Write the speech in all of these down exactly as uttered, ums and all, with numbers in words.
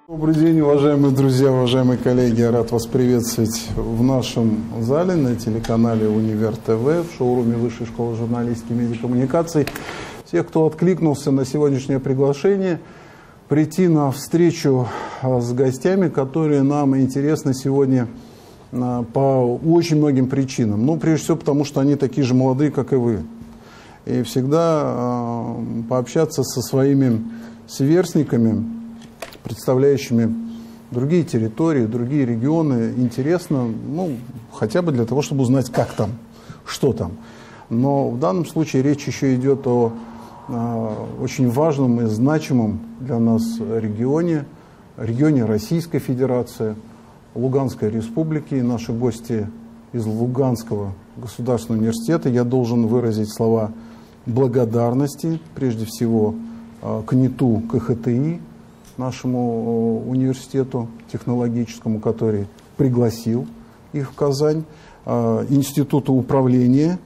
Добрый день, уважаемые друзья, уважаемые коллеги. Я рад вас приветствовать в нашем зале на телеканале Универ ТВ, в шоуруме Высшей школы журналистики и медиакоммуникаций. Всех, кто откликнулся на сегодняшнее приглашение, прийти на встречу с гостями, которые нам интересны сегодня по очень многим причинам. Ну, прежде всего, потому что они такие же молодые, как и вы. И всегда пообщаться со своими сверстниками, представляющими другие территории, другие регионы, интересно, ну, хотя бы для того, чтобы узнать, как там, что там. Но в данном случае речь еще идет о э, очень важном и значимом для нас регионе, регионе Российской Федерации, Луганской Республики. И наши гости из Луганского государственного университета. Я должен выразить слова благодарности, прежде всего, э, КНИТУ КХТИ, нашему университету технологическому, который пригласил их в Казань, Институту управления,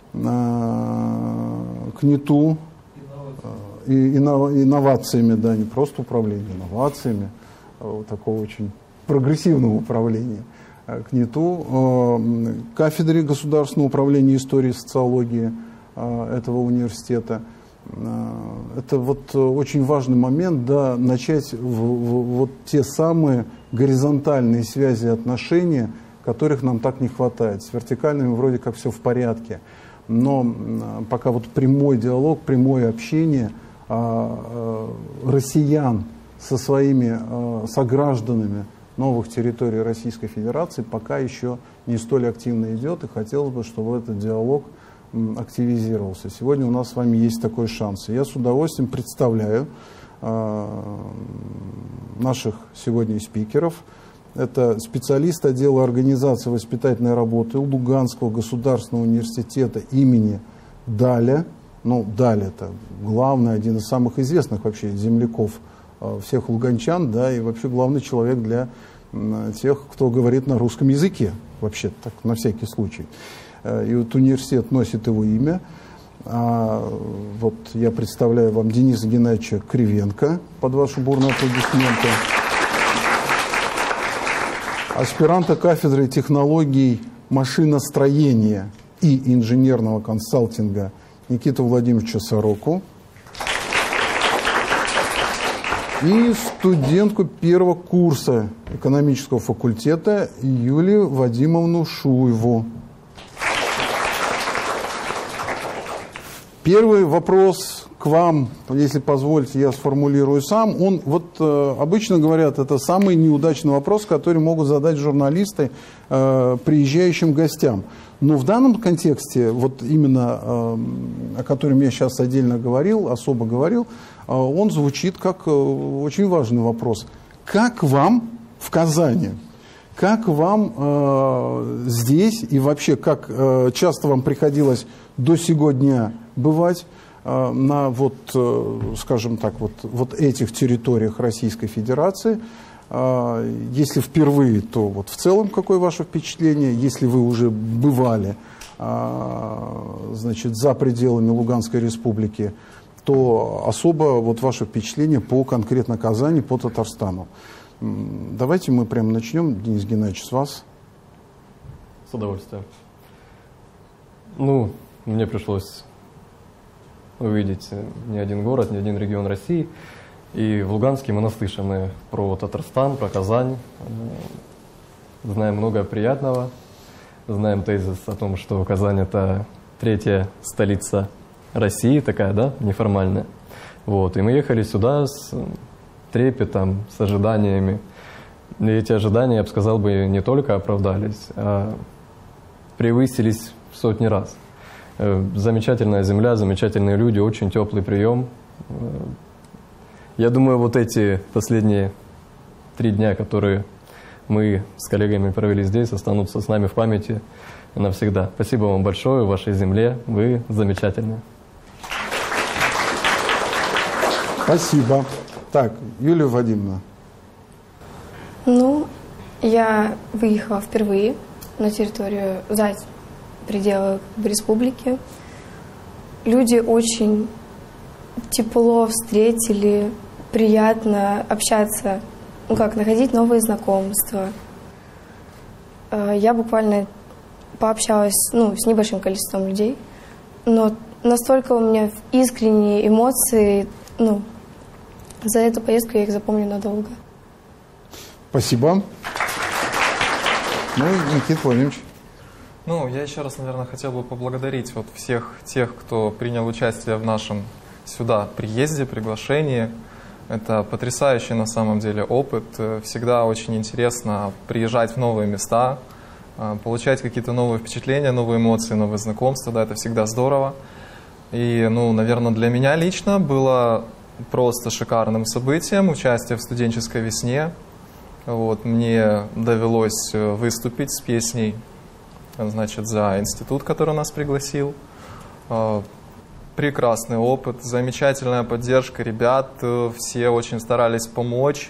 КНИТУ, и инновациями, да, не просто управлением, инновациями, такого очень прогрессивного управления, КНИТУ, кафедре государственного управления истории и социологии этого университета. Это вот очень важный момент, да, начать в, в, вот те самые горизонтальные связи и отношения, которых нам так не хватает. С вертикальными вроде как все в порядке, но пока вот прямой диалог, прямое общение а, а, россиян со своими а, согражданами новых территорий Российской Федерации пока еще не столь активно идет, и хотелось бы, чтобы этот диалог активизировался. Сегодня у нас с вами есть такой шанс. Я с удовольствием представляю э, наших сегодня спикеров. Это специалист отдела организации воспитательной работы Луганского государственного университета имени Даля. Ну, Даль — это главный, один из самых известных вообще земляков э, всех луганчан, да, и вообще главный человек для э, тех, кто говорит на русском языке, вообще так, на всякий случай. И вот университет носит его имя. А вот я представляю вам Дениса Геннадьевича Кривенко под ваши бурные аплодисменты. Аспиранта кафедры технологий машиностроения и инженерного консалтинга Никиту Владимировича Сороку. И студентку первого курса экономического факультета Юлию Вадимовну Шуеву. Первый вопрос к вам, если позволите, я сформулирую сам. Он, вот э, обычно говорят, это самый неудачный вопрос, который могут задать журналисты э, приезжающим гостям. Но в данном контексте, вот именно э, о котором я сейчас отдельно говорил, особо говорил, э, он звучит как э, очень важный вопрос. Как вам в Казани? Как вам э, здесь и вообще, как э, часто вам приходилось до сего дня бывать э, на, вот, э, скажем так, вот, вот этих территориях Российской Федерации? Э, если впервые, то вот в целом какое ваше впечатление? Если вы уже бывали э, значит, за пределами Луганской Республики, то особо вот ваше впечатление по конкретно Казани, по Татарстану. Давайте мы прямо начнем, Денис Геннадьевич, с вас. С удовольствием. Ну, мне пришлось увидеть не один город, не один регион России. И в Луганске мы наслышаны про Татарстан, про Казань. Знаем много приятного. Знаем тезис о том, что Казань — это третья столица России, такая, да, неформальная. Вот. И мы ехали сюда с трепетом, с ожиданиями. И эти ожидания, я бы сказал, бы не только оправдались, а превысились в сотни раз. Замечательная земля, замечательные люди, очень теплый прием. Я думаю, вот эти последние три дня, которые мы с коллегами провели здесь, останутся с нами в памяти навсегда. Спасибо вам большое, вашей земле, вы замечательные. Спасибо. Так, Юлия Вадимовна. Ну, я выехала впервые на территорию, за пределы республики. Люди очень тепло встретили, приятно общаться ну как, находить новые знакомства. Я буквально пообщалась, ну, с небольшим количеством людей, но настолько у меня искренние эмоции, ну, за эту поездку я их запомню надолго. Спасибо. Ну, Никита Владимирович. Ну, я еще раз, наверное, хотел бы поблагодарить вот всех тех, кто принял участие в нашем сюда приезде, приглашении. Это потрясающий на самом деле опыт. Всегда очень интересно приезжать в новые места, получать какие-то новые впечатления, новые эмоции, новые знакомства. Да, это всегда здорово. И, ну, наверное, для меня лично было просто шикарным событием участие в студенческой весне. Вот, мне довелось выступить с песней, значит, за институт, который нас пригласил. Прекрасный опыт, замечательная поддержка ребят, все очень старались помочь.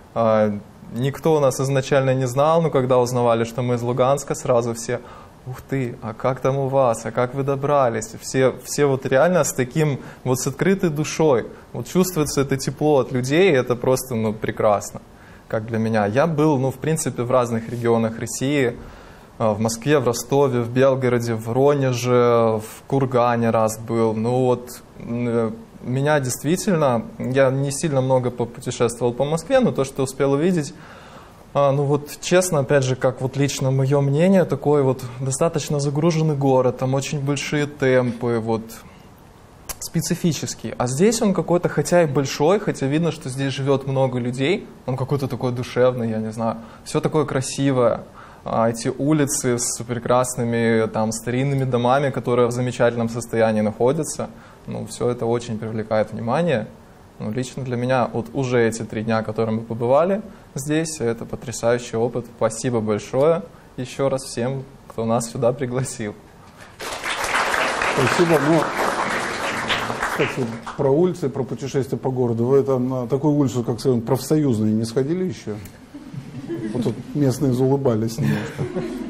Никто нас изначально не знал, но когда узнавали, что мы из Луганска, сразу все: ух ты, а как там у вас, а как вы добрались? Все, все вот реально с таким, вот с открытой душой. Вот чувствуется это тепло от людей, и это просто, ну, прекрасно, как для меня. Я был, ну, в принципе, в разных регионах России. В Москве, в Ростове, в Белгороде, в Воронеже, в Кургане раз был. Ну вот, меня действительно, я не сильно много попутешествовал по Москве, но то, что успел увидеть, ну вот честно, опять же, как вот лично мое мнение, такой вот достаточно загруженный город, там очень большие темпы, вот специфический. А здесь он какой-то, хотя и большой, хотя видно, что здесь живет много людей, он какой-то такой душевный, я не знаю, все такое красивое. Эти улицы с прекрасными там старинными домами, которые в замечательном состоянии находятся, ну, все это очень привлекает внимание. Ну, лично для меня вот уже эти три дня, которые мы побывали здесь, это потрясающий опыт. Спасибо большое еще раз всем, кто нас сюда пригласил. Спасибо. Ну, кстати, про улицы, про путешествия по городу. Вы там на такую улицу, как сказать, профсоюзную, не сходили еще? Вот тут местные заулыбались немножко.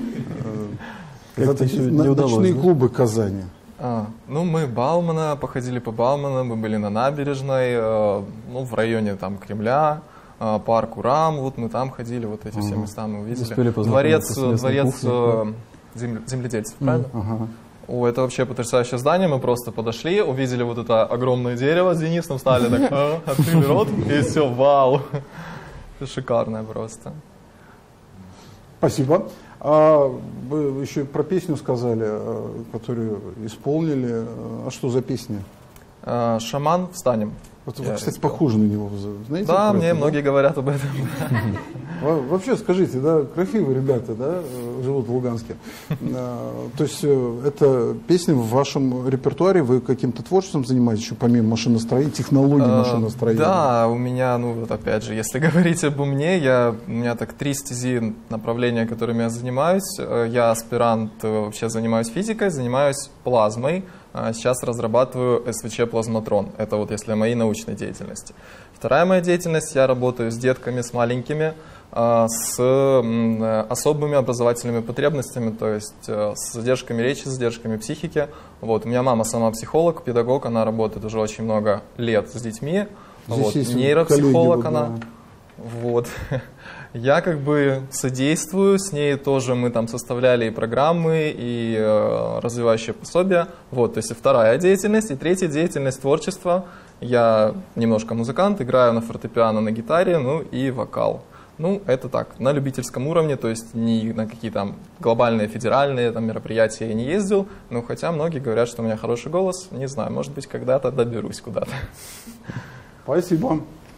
Это ночные клубы Казани. А, ну, мы Баумана, походили по Бауману, мы были на набережной, э, ну, в районе там Кремля, э, парк Урам, вот мы там ходили, вот эти ага. все места мы увидели. Дворец, дворец э, земледельцев, правильно? Ага. О, это вообще потрясающее здание, мы просто подошли, увидели вот это огромное дерево с Денисом, стали так, а, открыли рот, и все, вау. Это шикарное просто. Спасибо. А вы еще про песню сказали, которую исполнили. А что за песня? «Шаман, встанем». Вот вы, кстати, похожи на него, знаете? Да, мне это, многие да? говорят об этом. Вообще, скажите, да, красивые ребята, да, живут в Луганске. То есть эта песня в вашем репертуаре, вы каким-то творчеством занимаетесь, еще помимо машиностроения, технологий машиностроения? Да, у меня, ну вот опять же, если говорить обо мне, я, у меня так три стези направления, которыми я занимаюсь. Я аспирант, вообще занимаюсь физикой, занимаюсь плазмой. Сейчас разрабатываю эс вэ че-плазматрон. Это вот если о моей научной деятельности. Вторая моя деятельность, я работаю с детками, с маленькими, с особыми образовательными потребностями, то есть с задержками речи, с задержками психики. Вот. У меня мама сама психолог, педагог, она работает уже очень много лет с детьми. Вот. Нейропсихолог она. Да. Вот. Я как бы содействую, с ней тоже мы там составляли и программы, и э, развивающие пособия. Вот, то есть вторая деятельность. И третья деятельность творчества. Я немножко музыкант, играю на фортепиано, на гитаре, ну и вокал. Ну, это так, на любительском уровне, то есть ни на какие там глобальные федеральные там, мероприятия я не ездил. Ну, хотя многие говорят, что у меня хороший голос. Не знаю, может быть, когда-то доберусь куда-то. Спасибо.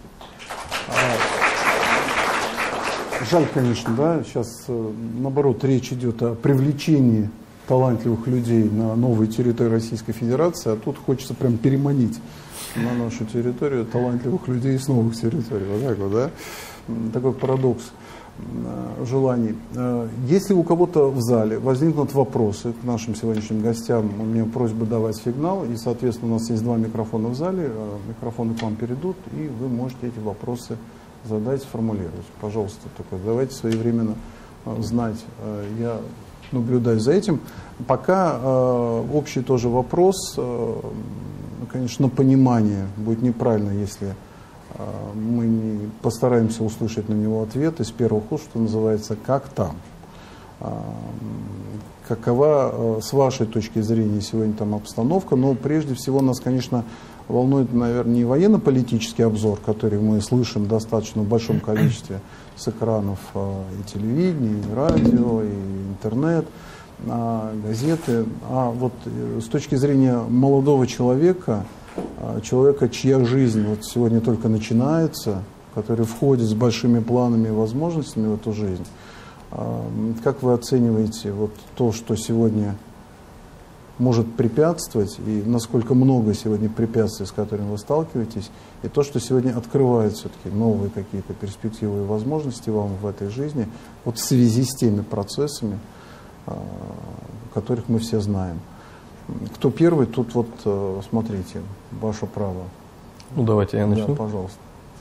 Жаль, конечно, да, сейчас, наоборот, речь идет о привлечении талантливых людей на новые территории Российской Федерации, а тут хочется прям переманить на нашу территорию талантливых людей с новых территорий. Вот так вот, да? Такой парадокс желаний. Если у кого-то в зале возникнут вопросы к нашим сегодняшним гостям, у меня просьба давать сигнал, и, соответственно, у нас есть два микрофона в зале, микрофоны к вам перейдут, и вы можете эти вопросы задать, сформулировать. Пожалуйста, только давайте своевременно знать. Я наблюдаю за этим. Пока э, общий тоже вопрос, э, конечно, на понимание. Будет неправильно, если Мы не постараемся услышать на него ответ из первых уст, что называется, как там. Какова, с вашей точки зрения, сегодня там обстановка? Но прежде всего нас, конечно, волнует, наверное, не военно-политический обзор, который мы слышим достаточно в большом количестве с экранов и телевидения, и радио, и интернет, газеты, а вот с точки зрения молодого человека, человека, чья жизнь вот сегодня только начинается, который входит с большими планами и возможностями в эту жизнь. Как вы оцениваете вот то, что сегодня может препятствовать, и насколько много сегодня препятствий, с которыми вы сталкиваетесь, и то, что сегодня открывает все-таки новые какие-то перспективы и возможности вам в этой жизни, вот в связи с теми процессами, которых мы все знаем. Кто первый, тут вот, смотрите, ваше право. Ну, давайте я начну. Да, пожалуйста.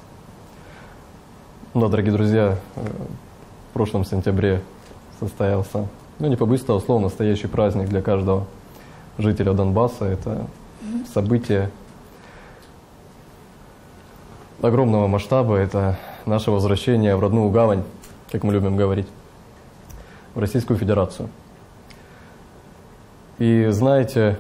Да, дорогие друзья, в прошлом сентябре состоялся, ну, не побоюсь этого слова, настоящий праздник для каждого жителя Донбасса. Это событие огромного масштаба, это наше возвращение в родную гавань, как мы любим говорить, в Российскую Федерацию. И знаете,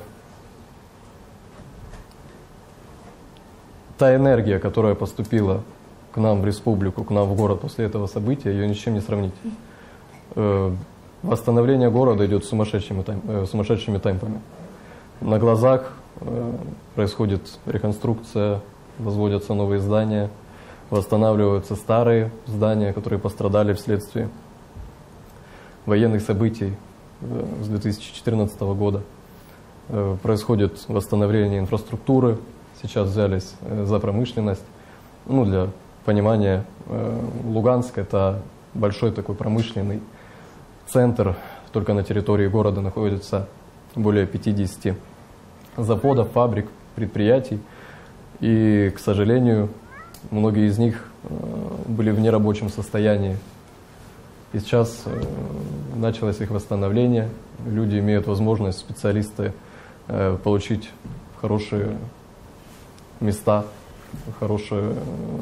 та энергия, которая поступила к нам в республику, к нам в город после этого события, ее ни с чем не сравнить. Восстановление города идет сумасшедшими, сумасшедшими темпами. На глазах происходит реконструкция, возводятся новые здания, восстанавливаются старые здания, которые пострадали вследствие военных событий с две тысячи четырнадцатого года. Происходит восстановление инфраструктуры, сейчас взялись за промышленность. Ну, для понимания, Луганск — это большой такой промышленный центр, только на территории города находится более пятидесяти заводов, фабрик, предприятий. И, к сожалению, многие из них были в нерабочем состоянии. И сейчас началось их восстановление. Люди имеют возможность, специалисты, получить хорошие места, хорошие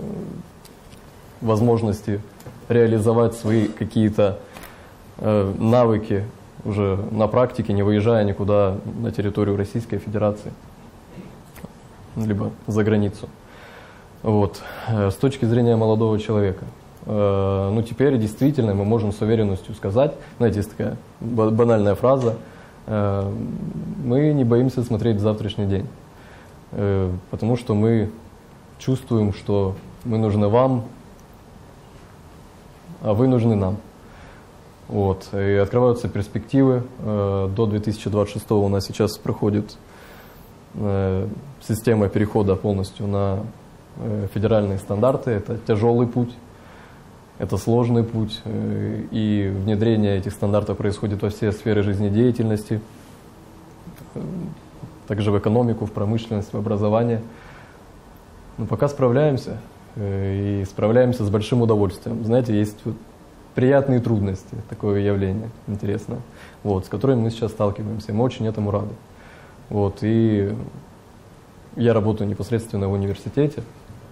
возможности реализовать свои какие-то навыки уже на практике, не выезжая никуда на территорию Российской Федерации, либо за границу. Вот. С точки зрения молодого человека, ну теперь действительно мы можем с уверенностью сказать, знаете, есть такая банальная фраза, мы не боимся смотреть в завтрашний день, потому что мы чувствуем, что мы нужны вам, а вы нужны нам. Вот. И открываются перспективы. До две тысячи двадцать шестого у нас сейчас проходит система перехода полностью на федеральные стандарты. Это тяжелый путь, это сложный путь. И внедрение этих стандартов происходит во все сферы жизнедеятельности, также в экономику, в промышленность, в образование. Но пока справляемся. И справляемся с большим удовольствием. Знаете, есть вот приятные трудности, такое явление интересное, вот, с которыми мы сейчас сталкиваемся. Мы очень этому рады. Вот, и я работаю непосредственно в университете.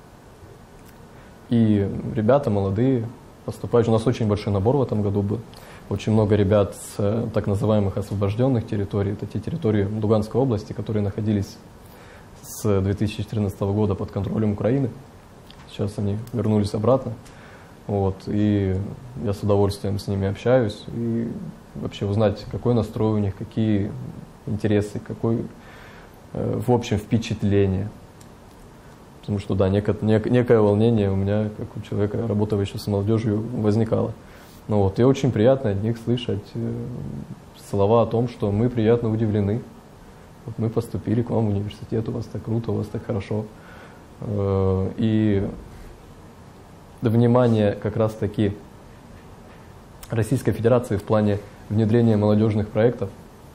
И ребята молодые поступают. У нас очень большой набор в этом году был. Очень много ребят с так называемых освобожденных территорий. Это те территории Луганской области, которые находились с две тысячи четырнадцатого года под контролем Украины. Сейчас они вернулись обратно. Вот, и я с удовольствием с ними общаюсь. И вообще узнать, какой настрой у них, какие интересы, какое, э, в общем, впечатление. Потому что, да, неко, нек, некое волнение у меня, как у человека, работающего с молодежью, возникало. Ну, вот, и очень приятно от них слышать э, слова о том, что мы приятно удивлены. Вот мы поступили к вам в университет, у вас так круто, у вас так хорошо. Э, и внимание как раз-таки Российской Федерации в плане внедрения молодежных проектов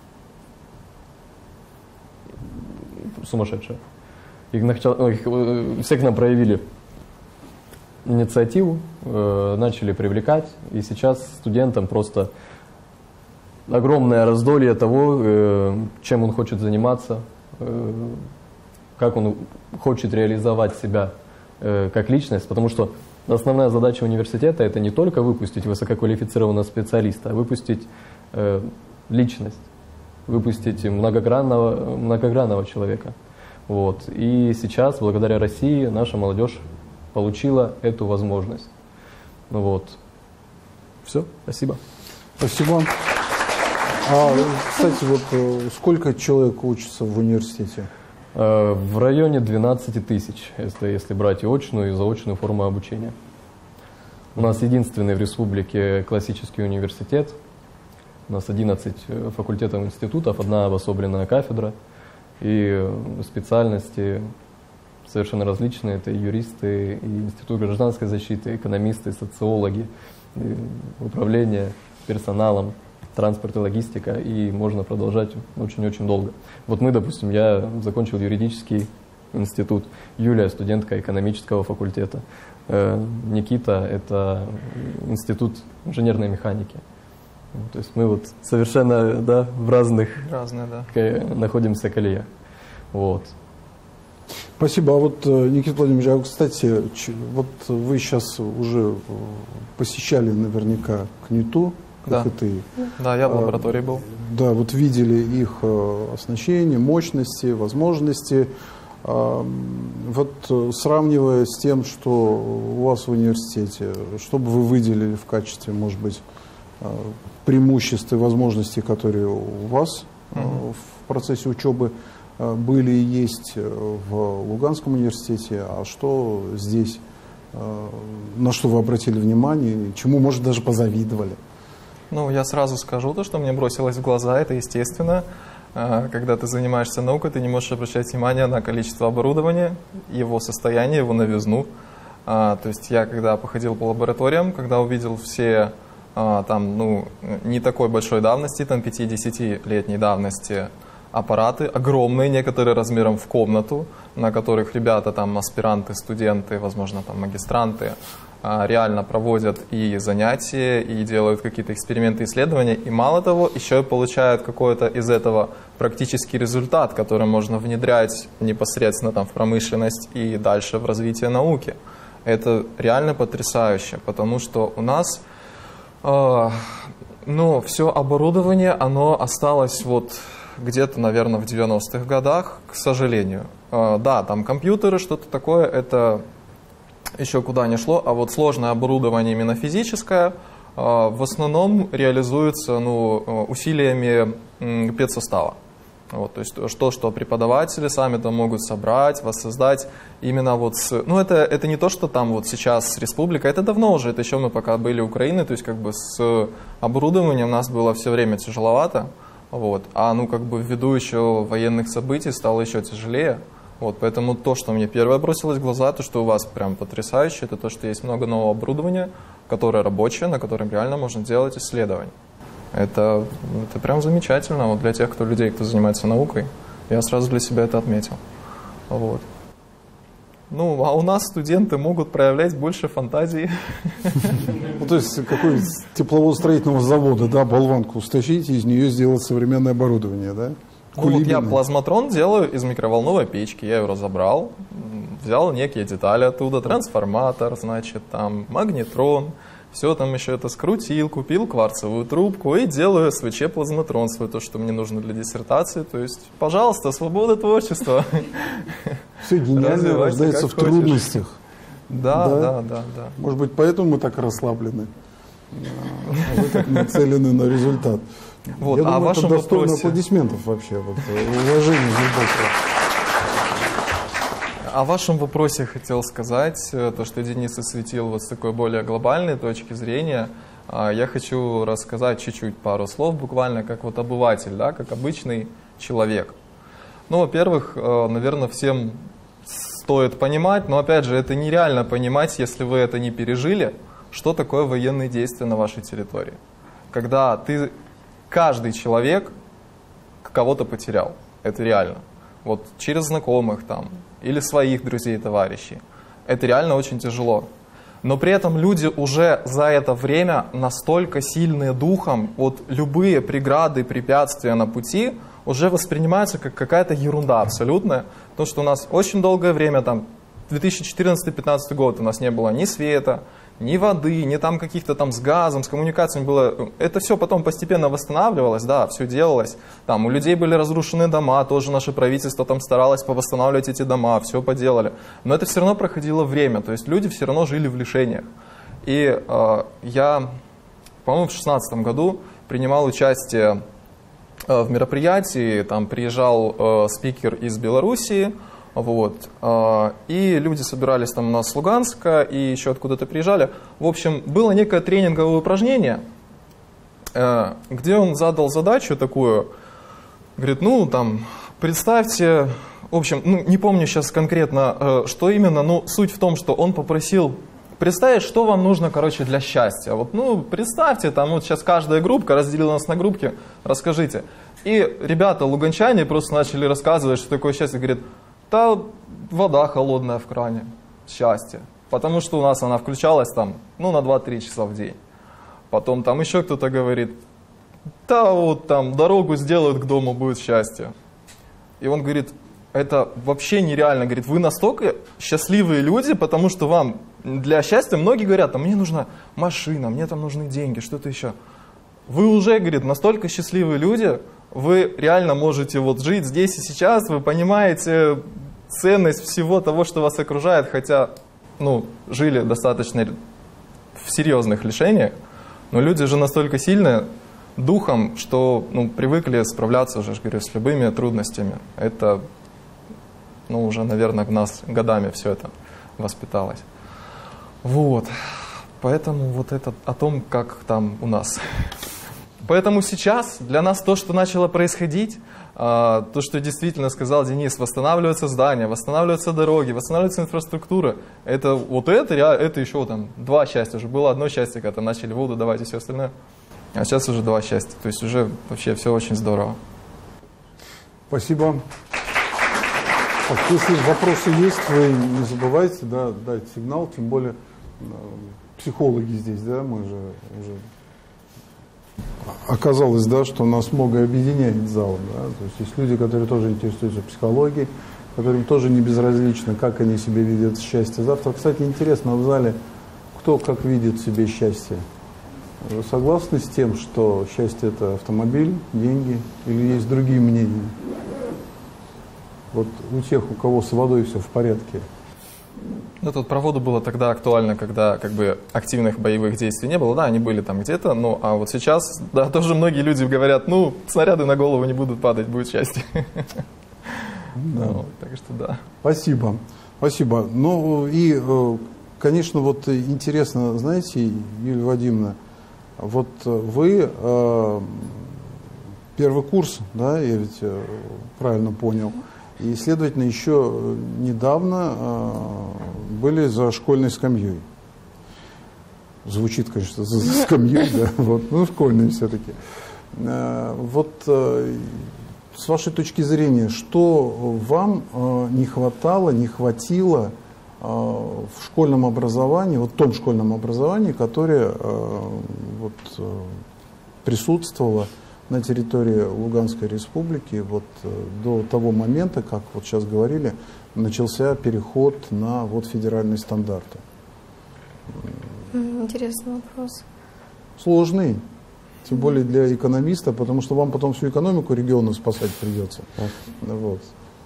сумасшедшее. Их, их, все к нам проявили инициативу, э, начали привлекать, и сейчас студентам просто огромное раздолье того, э, чем он хочет заниматься, э, как он хочет реализовать себя э, как личность, потому что основная задача университета – это не только выпустить высококвалифицированного специалиста, а выпустить э, личность, выпустить многогранного, многогранного человека. Вот. И сейчас, благодаря России, наша молодежь получила эту возможность. Вот. Все, спасибо. Спасибо. А, кстати, вот сколько человек учится в университете? В районе двенадцати тысяч, если, если брать и очную, и заочную форму обучения. У нас единственный в республике классический университет. У нас одиннадцать факультетов институтов, одна обособленная кафедра. И специальности совершенно различные. Это и юристы, и институт гражданской защиты, экономисты, социологи, управление персоналом, транспорт и логистика, и можно продолжать очень-очень долго. Вот мы, допустим, я закончил юридический институт, Юлия студентка экономического факультета, Никита это институт инженерной механики. То есть мы вот совершенно, да, в разных Разные, да. находимся колеях. Вот. Спасибо. А вот, Никита Владимирович, а, кстати, вот вы сейчас уже посещали наверняка КНИТУ, да. как и ты. Да, я в лаборатории был. Да, вот видели их оснащение, мощности, возможности. Вот сравнивая с тем, что у вас в университете, что бы вы выделили в качестве, может быть, преимуществ и возможностей, которые у вас mm-hmm. в процессе учебы были и есть в Луганском университете, а что здесь, на что вы обратили внимание, чему, может, даже позавидовали? Ну, я сразу скажу то, что мне бросилось в глаза, это естественно. Когда ты занимаешься наукой, ты не можешь обращать внимание на количество оборудования, его состояние, его новизну. То есть я, когда походил по лабораториям, когда увидел все там, ну, не такой большой давности, там пяти-десятилетней давности аппараты, огромные, некоторые размером в комнату, на которых ребята, там, аспиранты, студенты, возможно, там, магистранты, реально проводят и занятия, и делают какие-то эксперименты, исследования, и мало того, еще и получают какой-то из этого практический результат, который можно внедрять непосредственно там в промышленность и дальше в развитие науки. Это реально потрясающе, потому что у нас э, ну, все оборудование, оно осталось вот где-то, наверное, в девяностых годах, к сожалению. Э, да, там компьютеры, что-то такое, это еще куда ни шло, а вот сложное оборудование именно физическое в основном реализуется, ну, усилиями педсостава. Вот, то есть то, что преподаватели сами там могут собрать, воссоздать именно вот с... Ну, это, это не то, что там вот сейчас республика, это давно уже, это еще мы пока были Украины, то есть как бы с оборудованием у нас было все время тяжеловато, вот, а ну как бы ввиду еще военных событий стало еще тяжелее. Вот, поэтому то, что мне первое бросилось в глаза, то, что у вас прям потрясающе, это то, что есть много нового оборудования, которое рабочее, на котором реально можно делать исследования. Это, это прям замечательно вот для тех, кто людей, кто занимается наукой. Я сразу для себя это отметил. Вот. Ну, а у нас студенты могут проявлять больше фантазии. Ну, то есть какой-нибудь тепловозостроительного завода, да, болванку стащить и из нее сделать современное оборудование, да? Ну, вот я плазматрон делаю из микроволновой печки, я ее разобрал, взял некие детали оттуда, трансформатор, значит, там, магнетрон, все там еще это скрутил, купил кварцевую трубку и делаю эс вэ че-плазматрон свой, то, что мне нужно для диссертации, то есть, пожалуйста, свобода творчества. Все гениально рождается в трудностях. Да, да, да, да, да. Может быть, поэтому мы так расслаблены, а вы так нацелены на результат. Вот, Я а думаю, это достойно вопросе... аплодисментов вообще, вот, уважение глубокое. О вашем вопросе хотел сказать, то, что Денис осветил вот с такой более глобальной точки зрения. Я хочу рассказать чуть-чуть пару слов, буквально как вот обыватель, да, как обычный человек. Ну, во-первых, наверное, всем стоит понимать, но, опять же, это нереально понимать, если вы это не пережили, что такое военные действия на вашей территории. Когда ты... Каждый человек кого-то потерял. Это реально. Вот через знакомых там, или своих друзей, товарищей. Это реально очень тяжело. Но при этом люди уже за это время настолько сильные духом, вот любые преграды, препятствия на пути уже воспринимаются как какая-то ерунда абсолютная. Потому что у нас очень долгое время там две тысячи четырнадцатый — две тысячи пятнадцатый год у нас не было ни света, ни воды, ни там каких-то там с газом, с коммуникациями было. Это все потом постепенно восстанавливалось, да, все делалось. Там у людей были разрушены дома, тоже наше правительство там старалось повосстанавливать эти дома, все поделали. Но это все равно проходило время, то есть люди все равно жили в лишениях. И э, я, по-моему, в шестнадцатом году принимал участие э, в мероприятии, там приезжал э, спикер из Белоруссии. Вот. И люди собирались там у нас с Луганска и еще откуда-то приезжали. В общем, было некое тренинговое упражнение, где он задал задачу такую, говорит, ну там, представьте, в общем, ну, не помню сейчас конкретно, что именно, но суть в том, что он попросил представить, что вам нужно, короче, для счастья. Вот, ну, представьте, там вот сейчас каждая группка разделила нас на группки, расскажите. И ребята, луганчане, просто начали рассказывать, что такое счастье, говорит, да, вода холодная в кране, счастье. Потому что у нас она включалась там, ну, на два-три часа в день. Потом там еще кто-то говорит, да, вот там дорогу сделают к дому, будет счастье. И он говорит, это вообще нереально. Говорит, вы настолько счастливые люди, потому что вам для счастья, многие говорят, а мне нужна машина, мне там нужны деньги, что-то еще. Вы уже, говорит, настолько счастливые люди, вы реально можете вот жить здесь и сейчас, вы понимаете ценность всего того, что вас окружает, хотя, ну, жили достаточно в серьезных лишениях, но люди же настолько сильные духом, что, ну, привыкли справляться уже, говорю, с любыми трудностями. Это, ну, уже, наверное, в нас годами все это воспиталось. Вот. Поэтому вот это о том, как там у нас. Поэтому сейчас для нас то, что начало происходить, то, что действительно сказал Денис, восстанавливаются здания, восстанавливаются дороги, восстанавливается инфраструктура, это вот это, это еще там два счастья. Уже было одно счастье, когда начали воду давать и все остальное. А сейчас уже два счастья. То есть уже вообще все очень здорово. Спасибо. Так, если вопросы есть, вы не забывайте, да, дать сигнал, тем более психологи здесь, да, мы же уже... Оказалось, да, что нас многое объединяет в зале, да? То есть есть люди, которые тоже интересуются психологией, которым тоже не безразлично, как они себе видят счастье завтра. Кстати, интересно, в зале кто как видит себе счастье? Вы согласны с тем, что счастье – это автомобиль, деньги, или есть другие мнения? Вот у тех, у кого с водой все в порядке. Ну, тут про воду было тогда актуально, когда как бы активных боевых действий не было. Да, они были там где-то, ну, а вот сейчас, да, тоже многие люди говорят, ну, снаряды на голову не будут падать, будет счастье. Да. Ну, так что да. Спасибо. Спасибо. Ну, и, конечно, вот интересно, знаете, Юлия Вадимовна, вот вы первый курс, да, я ведь правильно понял, и, следовательно, еще недавно э, были за школьной скамьей. Звучит, конечно, за, за скамьей, да, вот, ну, школьной все-таки. Э, вот э, с вашей точки зрения, что вам э, не хватало, не хватило э, в школьном образовании, вот в том школьном образовании, которое э, вот, э, присутствовало на территории Луганской республики вот до того момента, как вот сейчас говорили, начался переход на вот федеральные стандарты? Интересный вопрос. Сложный, тем более для экономиста, потому что вам потом всю экономику региона спасать придется. Вот.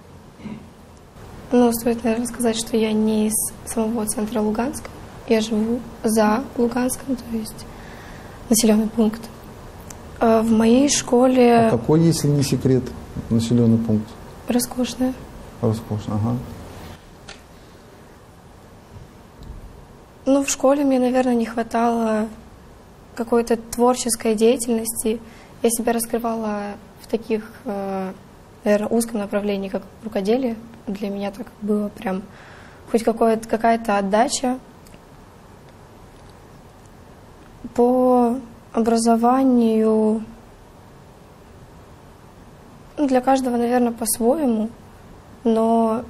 Ну, стоит, наверное, сказать, что я не из самого центра Луганска. Я живу за Луганском, то есть населенный пункт. В моей школе... А какой, если не секрет, населенный пункт? Роскошная. Роскошная, ага. Ну, в школе мне, наверное, не хватало какой-то творческой деятельности. Я себя раскрывала в таких, наверное, узком направлении, как рукоделие. Для меня так было прям хоть какая-то отдача. По образованию, ну, для каждого, наверное, по-своему, но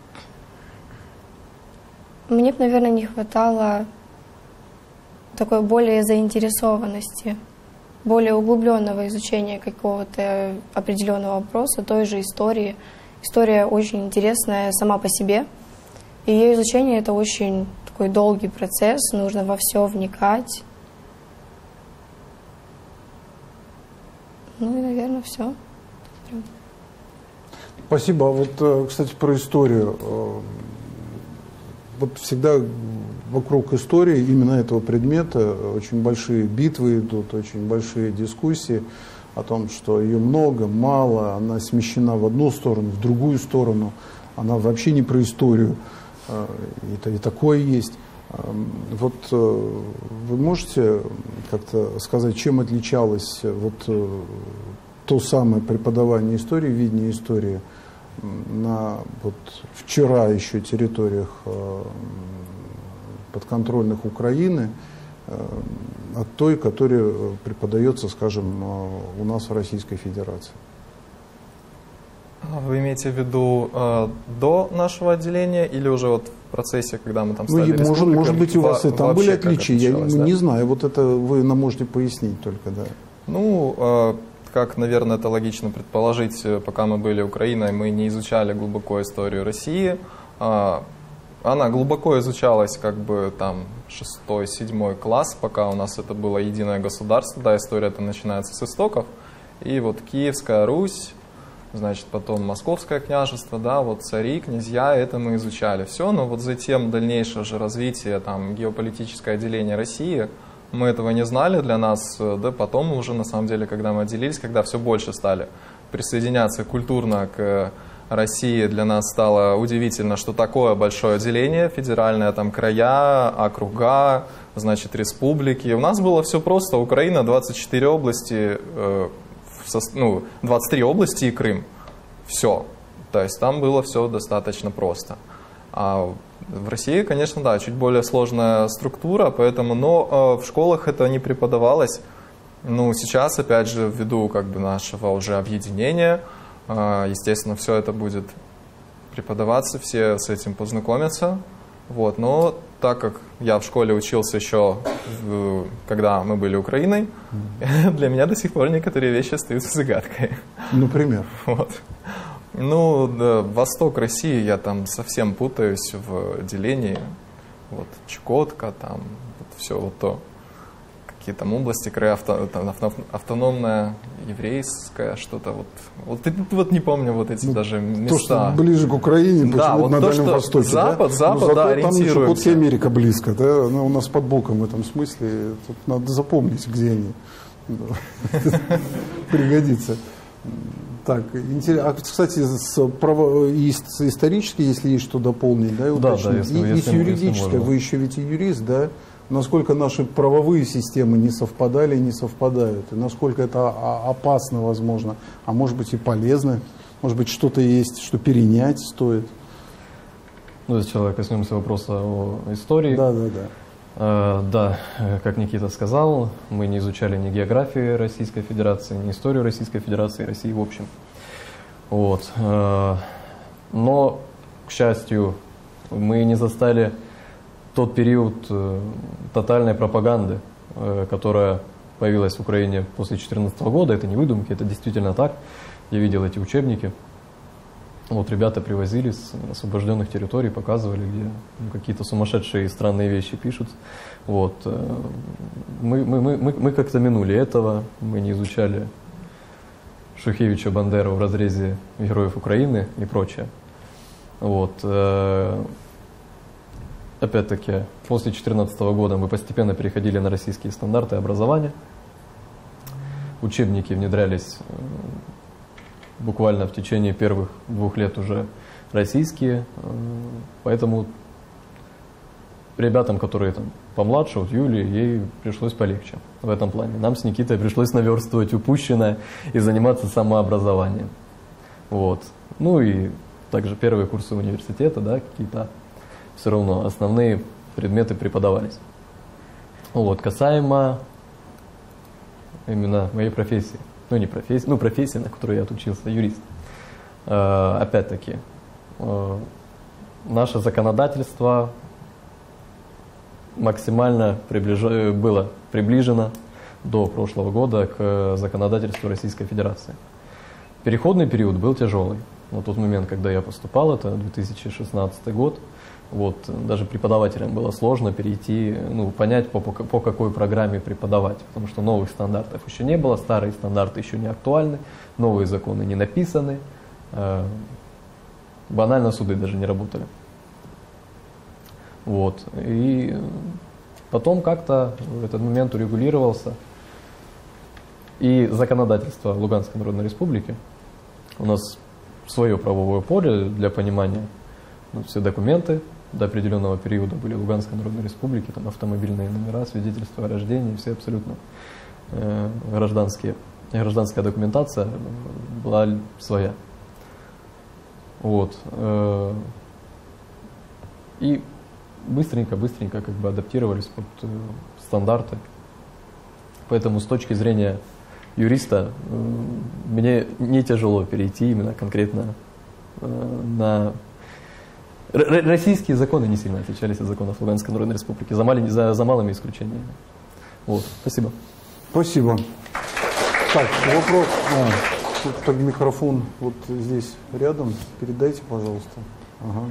мне, наверное, не хватало такой более заинтересованности, более углубленного изучения какого-то определенного вопроса, той же истории. История очень интересная сама по себе, И ее изучение — это очень такой долгий процесс, нужно во все вникать. Ну и, наверное, все. Спасибо. А вот, кстати, про историю. Вот всегда вокруг истории именно этого предмета очень большие битвы идут, очень большие дискуссии о том, что ее много, мало, она смещена в одну сторону, в другую сторону, она вообще не про историю, это и такое есть. Вот вы можете как-то сказать, чем отличалось вот то самое преподавание истории, видение истории на вот вчера еще территориях подконтрольных Украины от той, которая преподается, скажем, у нас в Российской Федерации? Вы имеете в виду э, до нашего отделения или уже вот в процессе, когда мы там стали ну, может, может быть, у вас и там были отличия, я да? не знаю, вот это вы нам можете пояснить только, да. Ну, э, как, наверное, это логично предположить, пока мы были Украиной, мы не изучали глубоко историю России. Э, она глубоко изучалась как бы там шестой, седьмой класс, пока у нас это было единое государство, да, история-то начинается с истоков. И вот Киевская Русь, значит, потом Московское княжество, да, вот цари, князья, это мы изучали все, но вот затем дальнейшее же развитие, там, геополитическое отделение России, мы этого не знали, для нас, да, потом уже, на самом деле, когда мы отделились, когда все больше стали присоединяться культурно к России, для нас стало удивительно, что такое большое отделение, федеральное, там, края, округа, значит, республики. У нас было все просто, Украина, двадцать четыре области, э, ну, двадцать три области и Крым. Все. То есть там было все достаточно просто. А в России, конечно, да, чуть более сложная структура, поэтому, но э, в школах это не преподавалось. Ну, сейчас, опять же, ввиду как бы нашего уже объединения, э, естественно, все это будет преподаваться, все с этим познакомятся. Вот. Но так как я в школе учился еще, в, когда мы были Украиной, mm-hmm. для меня до сих пор некоторые вещи остаются загадкой. Например? Вот. Ну, да, восток России, я там совсем путаюсь в делении. Вот Чукотка, там вот все вот то. Какие там области, края, авто, там, авто, автономная, еврейская, что-то вот. Вот, вот не помню вот эти ну, даже места. То, что ближе к Украине, почему да, вот на то, Дальнем Востоке. Запад, да? Запад, но да, зато там еще Чукотка и Америка близко, да? Она у нас под боком в этом смысле. Тут надо запомнить, где они. Пригодится. Так, интересно. А, кстати, с право, исторически, если есть что дополнить, да, и уточнить. Да, да, если, и, если, и с юридической, вы еще ведь и юрист, да? Насколько наши правовые системы не совпадали и не совпадают, и насколько это опасно, возможно, а может быть и полезно, может быть что-то есть, что перенять стоит. Ну, сначала коснемся вопроса о истории. Да, да, да. Uh, да, как Никита сказал, мы не изучали ни географию Российской Федерации, ни историю Российской Федерации, России в общем. Вот. Uh, но, к счастью, мы не застали тот период uh, тотальной пропаганды, uh, которая появилась в Украине после две тысячи четырнадцатого года. Это не выдумки, это действительно так. Я видел эти учебники. Вот ребята привозили с освобожденных территорий, показывали, где ну, какие-то сумасшедшие странные вещи пишут. Вот. Мы, мы, мы, мы, мы как-то минули этого, мы не изучали Шухевича, Бандеру в разрезе Героев Украины и прочее. Вот. Опять-таки, после две тысячи четырнадцатого года мы постепенно переходили на российские стандарты образования. Учебники внедрялись буквально в течение первых двух лет уже российские, поэтому ребятам, которые там помладше, вот Юле, ей пришлось полегче в этом плане. Нам с Никитой пришлось наверстывать упущенное и заниматься самообразованием. Вот. Ну и также первые курсы университета, да, какие-то все равно основные предметы преподавались. Вот. Касаемо именно моей профессии. Ну, не профессия, ну, профессия, на которой я отучился, юрист. Э, опять-таки, э, наше законодательство максимально приближ... было приближено до прошлого года к законодательству Российской Федерации. Переходный период был тяжелый. На тот момент, когда я поступал, это две тысячи шестнадцатый год, Вот, даже преподавателям было сложно перейти, ну, понять, по, по, по какой программе преподавать, потому что новых стандартов еще не было, старые стандарты еще не актуальны, новые законы не написаны, э, банально суды даже не работали. Вот, и потом как-то этот момент урегулировался, и законодательство Луганской Народной Республики, у нас свое правовое поле для понимания, ну, все документы до определенного периода были Луганской Народной Республики, там автомобильные номера, свидетельства о рождении, все абсолютно э, гражданские, гражданская документация была своя. Вот. Э, и быстренько-быстренько как бы адаптировались под э, стандарты. Поэтому с точки зрения юриста э, мне не тяжело перейти именно конкретно э, на... Р- российские законы не сильно отличались от законов Луганской Народной Республики, за, малень... за, за малыми исключениями. Вот. Спасибо. Спасибо. Так, вопрос. А, тут так микрофон вот здесь рядом. Передайте, пожалуйста. Ага.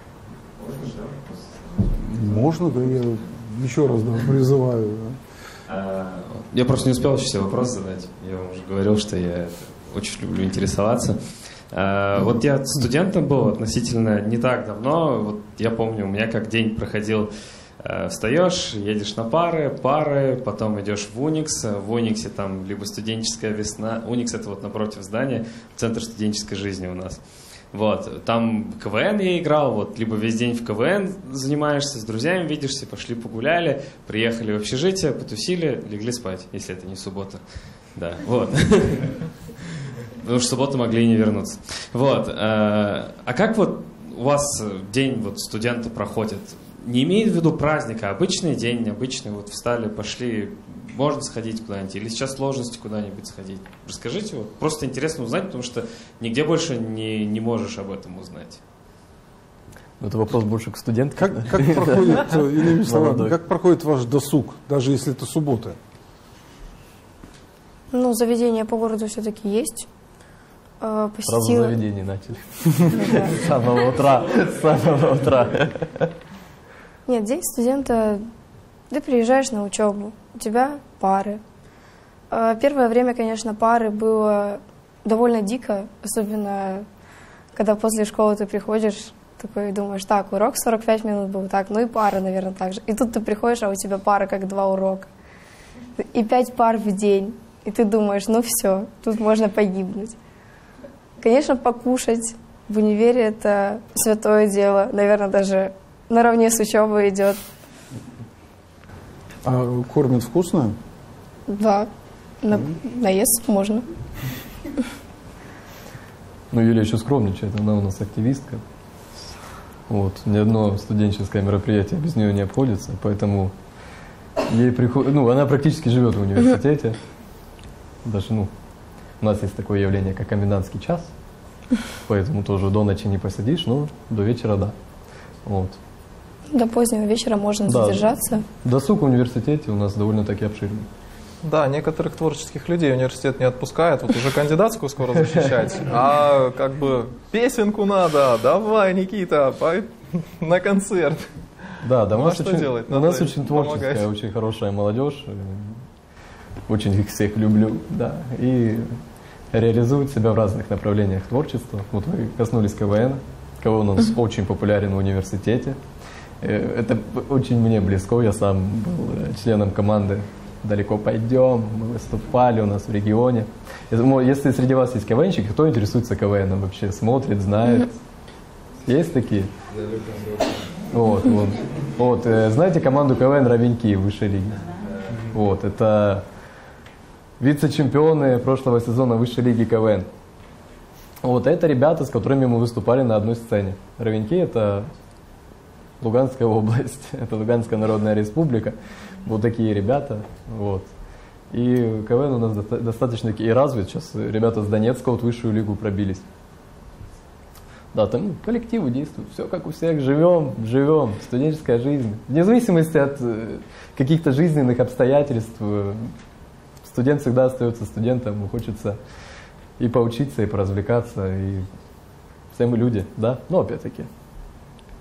Можно, да, я еще раз, да, призываю. Да. Я просто не успел еще все вопросы задать. Я вам уже говорил, что я очень люблю интересоваться. Вот я студентом был относительно не так давно. Вот я помню, у меня как день проходил. Встаешь, едешь на пары, пары, потом идешь в Уникс. В Униксе там либо студенческая весна. Уникс — это вот напротив здания, центр студенческой жизни у нас. Вот, там КВН я играл, вот, либо весь день в КВН занимаешься, с друзьями видишься, пошли погуляли, приехали в общежитие, потусили, легли спать, если это не суббота. Да, вот. Потому что в субботу могли и не вернуться. Вот, а как вот у вас день вот студента проходит? Не имеет в виду праздника, обычный день, обычный, вот встали, пошли, можно сходить куда-нибудь, или сейчас сложности куда-нибудь сходить? Расскажите, вот, просто интересно узнать, потому что нигде больше не, не можешь об этом узнать. Это вопрос больше к студентам. Как, как, проходит, иными словами, как проходит ваш досуг, даже если это суббота? Ну, заведения по городу все-таки есть. Посетила... Сразу заведение начали. С самого утра. С самого утра. Нет, день студента, ты приезжаешь на учебу, у тебя пары. Первое время, конечно, пары было довольно дико, особенно когда после школы ты приходишь, такой думаешь, так, урок сорок пять минут был, так, ну и пара, наверное, так же. И тут ты приходишь, а у тебя пара как два урока. И пять пар в день. И ты думаешь, ну все, тут можно погибнуть. Конечно, покушать в универе — это святое дело, наверное, даже... наравне с учебой идет. А кормят вкусно? Да. На, наесться можно. Ну, Юлия еще скромничает, она у нас активистка. Вот. Ни одно студенческое мероприятие без нее не обходится, поэтому ей приход... ну, она практически живет в университете. Даже, ну, у нас есть такое явление, как комендантский час, поэтому тоже до ночи не посидишь, но до вечера, да. Вот. До позднего вечера можно да. задержаться. Досуг в университете у нас довольно-таки обширный. Да, некоторых творческих людей университет не отпускает, вот уже кандидатскую скоро защищать, а как бы песенку надо, давай, Никита, пой на концерт. Да, да, ну, у нас, а очень, делать? у нас очень творческая, помогать. Очень хорошая молодежь, очень их всех люблю, да, и реализуют себя в разных направлениях творчества. Вот вы коснулись КВН, КВН у нас очень популярен в университете. Это очень мне близко, я сам был членом команды «Далеко пойдем», мы выступали у нас в регионе. Я думаю, если среди вас есть КВНщики, кто интересуется КВНом вообще, смотрит, знает? Есть такие? Вот, вот. Вот, знаете команду КВН «Ровеньки» высшей лиги? Вот, это вице-чемпионы прошлого сезона высшей лиги КВН. Вот это ребята, с которыми мы выступали на одной сцене. Ровеньки — это Луганская область, это Луганская Народная Республика. Вот такие ребята. Вот. И КВН у нас доста- достаточно и развит. Сейчас ребята с Донецка вот высшую лигу пробились. Да, там коллективы действуют. Все как у всех. Живем, живем. Студенческая жизнь. Вне зависимости от каких-то жизненных обстоятельств, студент всегда остается студентом. Ему хочется и поучиться, и поразвлекаться. И все мы люди, да? Но опять-таки,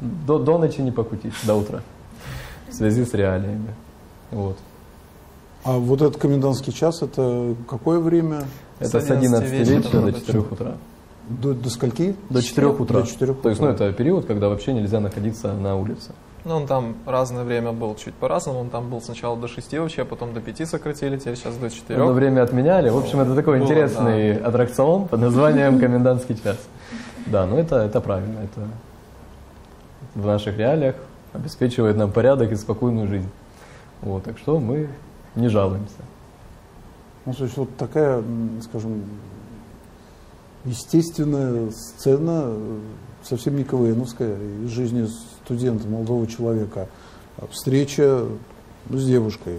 до, до ночи не покутишь, до утра, в связи с реалиями. Вот. А вот этот комендантский час, это какое время? Это с одиннадцати вечера до четырёх утра. До, до скольки? До четырёх утра. До четырёх То есть, ну, это период, когда вообще нельзя находиться на улице. Ну, он там разное время был, чуть по-разному. Он там был сначала до шести вообще, потом до пяти сократили, теперь сейчас до четырех. Одно время отменяли. В общем, это такой Было, интересный да. аттракцион под названием «Комендантский час». Да, но это, это правильно. Это в наших реалиях обеспечивает нам порядок и спокойную жизнь. Вот, так что мы не жалуемся. Ну, то есть вот такая, скажем, естественная сцена, совсем не КВНовская, из жизни студента, молодого человека. Встреча, ну, с девушкой.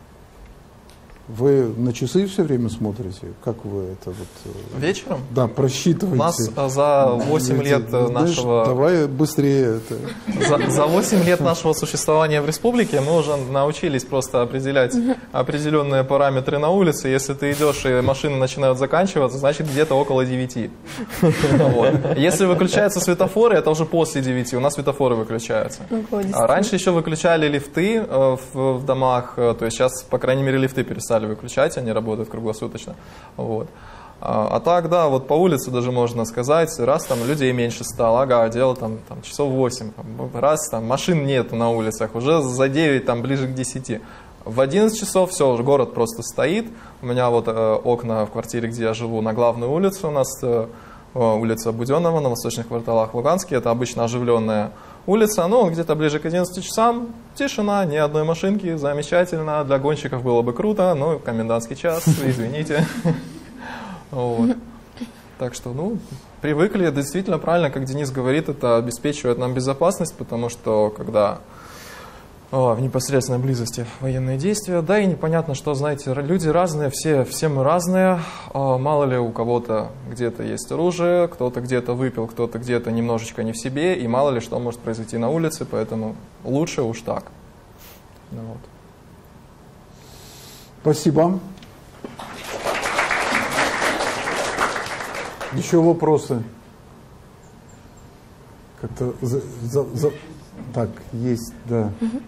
Вы на часы все время смотрите? Как вы это вот... Вечером? Да, просчитываете. У нас за восемь лет Знаешь, нашего... Давай быстрее это. За, за восемь лет нашего существования в республике мы уже научились просто определять определенные параметры на улице. Если ты идешь и машины начинают заканчиваться, значит где-то около девяти. Вот. Если выключаются светофоры, это уже после девяти. У нас светофоры выключаются. А раньше еще выключали лифты в, в домах. То есть сейчас, по крайней мере, лифты перестали выключать, они работают круглосуточно. Вот. А, а так, да, вот по улице даже можно сказать, раз там людей меньше стало, ага, дело там, там часов восемь, раз там машин нет на улицах, уже за девять, там ближе к десяти. В одиннадцать часов все, уже город просто стоит. У меня вот э, окна в квартире, где я живу, на главную улицу, у нас э, улица Буденного на восточных кварталах Луганский, это обычно оживленная улица, ну, где-то ближе к одиннадцати часам, тишина, ни одной машинки, замечательно, для гонщиков было бы круто, но комендантский час, извините. Вот. Так что, ну, привыкли, действительно правильно, как Денис говорит, это обеспечивает нам безопасность, потому что, когда о, в непосредственной близости военные действия, да, и непонятно, что, знаете, люди разные, все, все мы разные, о, мало ли у кого-то где-то есть оружие, кто-то где-то выпил, кто-то где-то немножечко не в себе, и мало ли что может произойти на улице, поэтому лучше уж так. Ну, вот. Спасибо. Еще вопросы? Как-то за, за, за... Так, есть, да.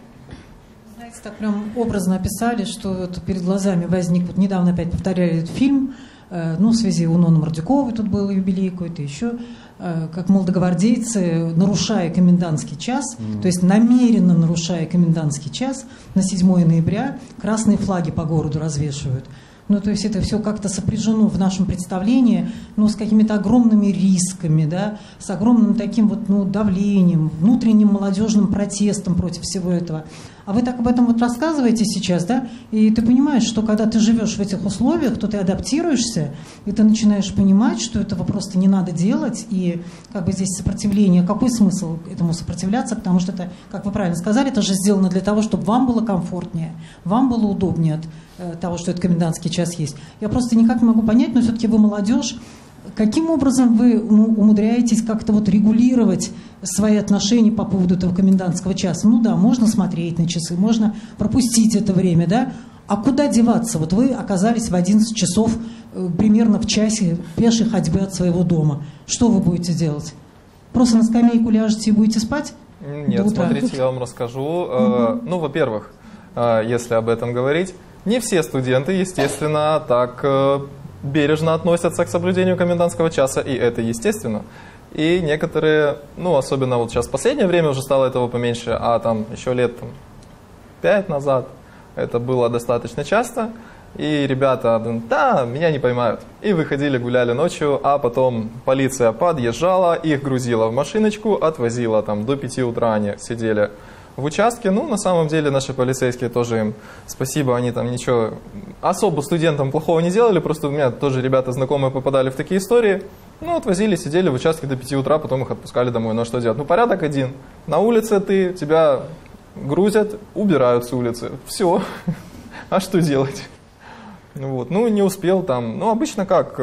Знаете, так прям образно описали, что вот перед глазами возник, вот недавно опять повторяли этот фильм, э, ну, в связи у Ноны Мордюковой, тут был юбилей какой-то еще, э, как молодогвардейцы, нарушая комендантский час, mm. то есть намеренно нарушая комендантский час, на седьмое ноября красные флаги по городу развешивают. Ну, то есть это все как-то сопряжено в нашем представлении, ну, с какими-то огромными рисками, да, с огромным таким вот, ну, давлением, внутренним молодежным протестом против всего этого. А вы так об этом вот рассказываете сейчас, да, и ты понимаешь, что когда ты живешь в этих условиях, то ты адаптируешься, и ты начинаешь понимать, что этого просто не надо делать, и как бы здесь сопротивление, какой смысл этому сопротивляться, потому что это, как вы правильно сказали, это же сделано для того, чтобы вам было комфортнее, вам было удобнее от э, того, что этот комендантский час есть. Я просто никак не могу понять, но все-таки вы молодежь, каким образом вы умудряетесь как-то вот регулировать свои отношения по поводу этого комендантского часа? Ну да, можно смотреть на часы, можно пропустить это время, да? А куда деваться? Вот вы оказались в одиннадцать часов примерно в часе пешей ходьбы от своего дома. Что вы будете делать? Просто на скамейку ляжете и будете спать? Нет, смотрите, я вам расскажу. Mm-hmm. Ну, во-первых, если об этом говорить, не все студенты, естественно, так бережно относятся к соблюдению комендантского часа, и это естественно. И некоторые, ну, особенно вот сейчас в последнее время уже стало этого поменьше, а там еще лет там, пять назад это было достаточно часто, и ребята, да, меня не поймают. И выходили, гуляли ночью, а потом полиция подъезжала, их грузила в машиночку, отвозила там до пяти утра, они сидели в участке. Ну, на самом деле, наши полицейские тоже им спасибо, они там ничего особо студентам плохого не делали, просто у меня тоже ребята знакомые попадали в такие истории. Ну, отвозили, сидели в участке до пяти утра, потом их отпускали домой. Ну, а что делать? Ну, порядок один. На улице ты, тебя грузят, убирают с улицы. Все. А что делать? Вот. Ну, не успел там. Ну, обычно как?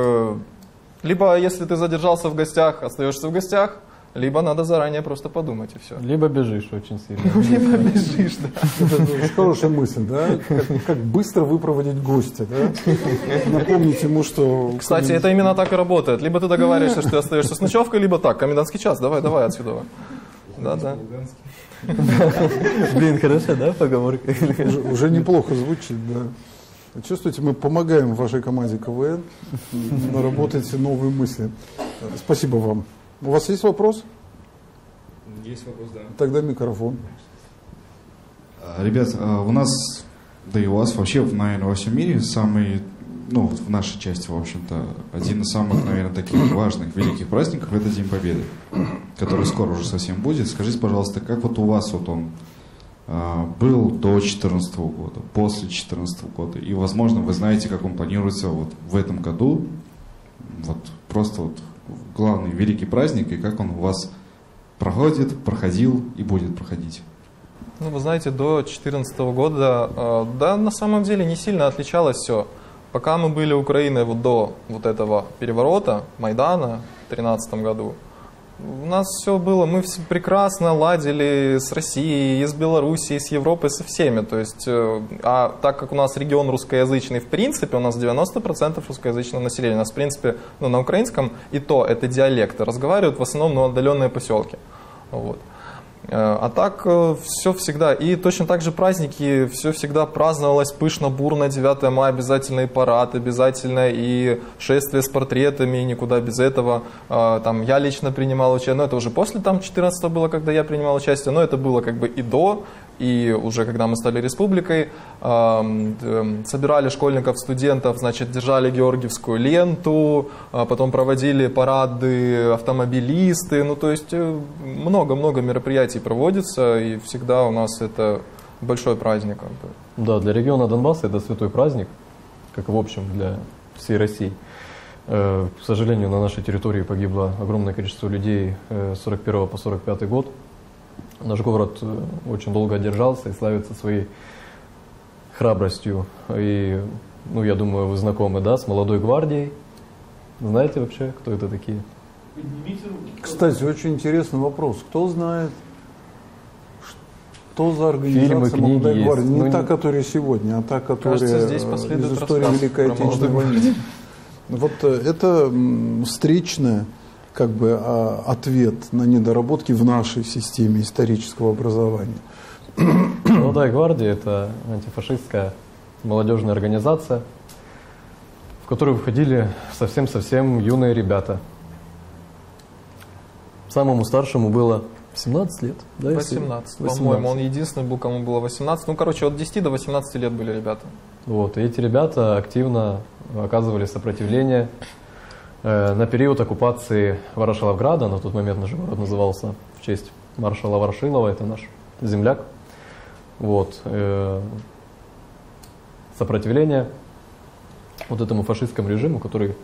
Либо, если ты задержался в гостях, остаешься в гостях, либо надо заранее просто подумать, и все. Либо бежишь очень сильно. Либо бежишь, да. Это хорошая мысль, да? Как, как быстро выпроводить гостя, да? Напомнить ему, что... Кстати, это именно так и работает. Либо ты договариваешься, что ты остаешься с ночевкой, либо так, комендантский час, давай, давай отсюда. Да, да. Блин, хорошо, да, поговорка? Уже, уже неплохо звучит, да. Чувствуете, мы помогаем вашей команде КВН, наработайте новые мысли. Спасибо вам. У вас есть вопрос? Есть вопрос, да. Тогда микрофон. Ребят, у нас, да и у вас вообще, наверное, во всем мире самый, ну, в нашей части, в общем-то, один из самых, наверное, таких важных, великих праздников – это День Победы, который скоро уже совсем будет. Скажите, пожалуйста, как вот у вас вот он а, был до две тысячи четырнадцатого года, после две тысячи четырнадцатого года, и, возможно, вы знаете, как он планируется вот в этом году, вот просто вот главный великий праздник, и как он у вас проходит, проходил и будет проходить? Ну, вы знаете, до две тысячи четырнадцатого года, э, да, на самом деле не сильно отличалось все. Пока мы были Украиной вот до вот этого переворота, Майдана в две тысячи тринадцатом году, у нас все было, мы все прекрасно ладили с Россией, с Белоруссией, с Европой, со всеми. То есть, э, а так как у нас регион русскоязычный, в принципе, у нас девяносто процентов русскоязычного населения. У нас, в принципе, ну, на украинском и то это диалекты. Разговаривают в основном на отдаленные поселки. Вот. А так все всегда, и точно так же праздники, все всегда праздновалось пышно, бурно, девятое мая, обязательно и парад, обязательно и шествие с портретами, никуда без этого. Там я лично принимал участие, но это уже после там четырнадцатого было, когда я принимал участие, но это было как бы и до, и уже когда мы стали республикой, собирали школьников, студентов, значит, держали георгиевскую ленту, потом проводили парады автомобилисты, ну то есть много-много мероприятий проводится, и всегда у нас это большой праздник. Да, для региона Донбасса это святой праздник, как в общем для всей России. К сожалению, на нашей территории погибло огромное количество людей с сорок первого по сорок пятый год. Наш город очень долго держался и славится своей храбростью. И, ну, я думаю, вы знакомы, да, с молодой гвардией. Знаете вообще, кто это такие? Кстати, очень интересный вопрос. Кто знает, что за организация Фильмы, книги «Молодая есть. гвардия»? Не Ну, та, которая сегодня, а та, которая кажется, здесь из последует истории рассказ Великой про Отечественной «Молодую войны. Вот это встречное, как бы, ответ на недоработки в нашей системе исторического образования. «Молодая гвардия» — это антифашистская молодежная организация, в которую входили совсем-совсем юные ребята. Самому старшему было семнадцать лет, да? восемнадцать, по-моему, он единственный был, кому было восемнадцать. Ну, короче, от десяти до восемнадцати лет были ребята. Вот, и эти ребята активно оказывали сопротивление э, на период оккупации Ворошиловграда. На тот момент наш город назывался в честь маршала Ворошилова, это наш земляк. Вот, э, сопротивление вот этому фашистскому режиму, который,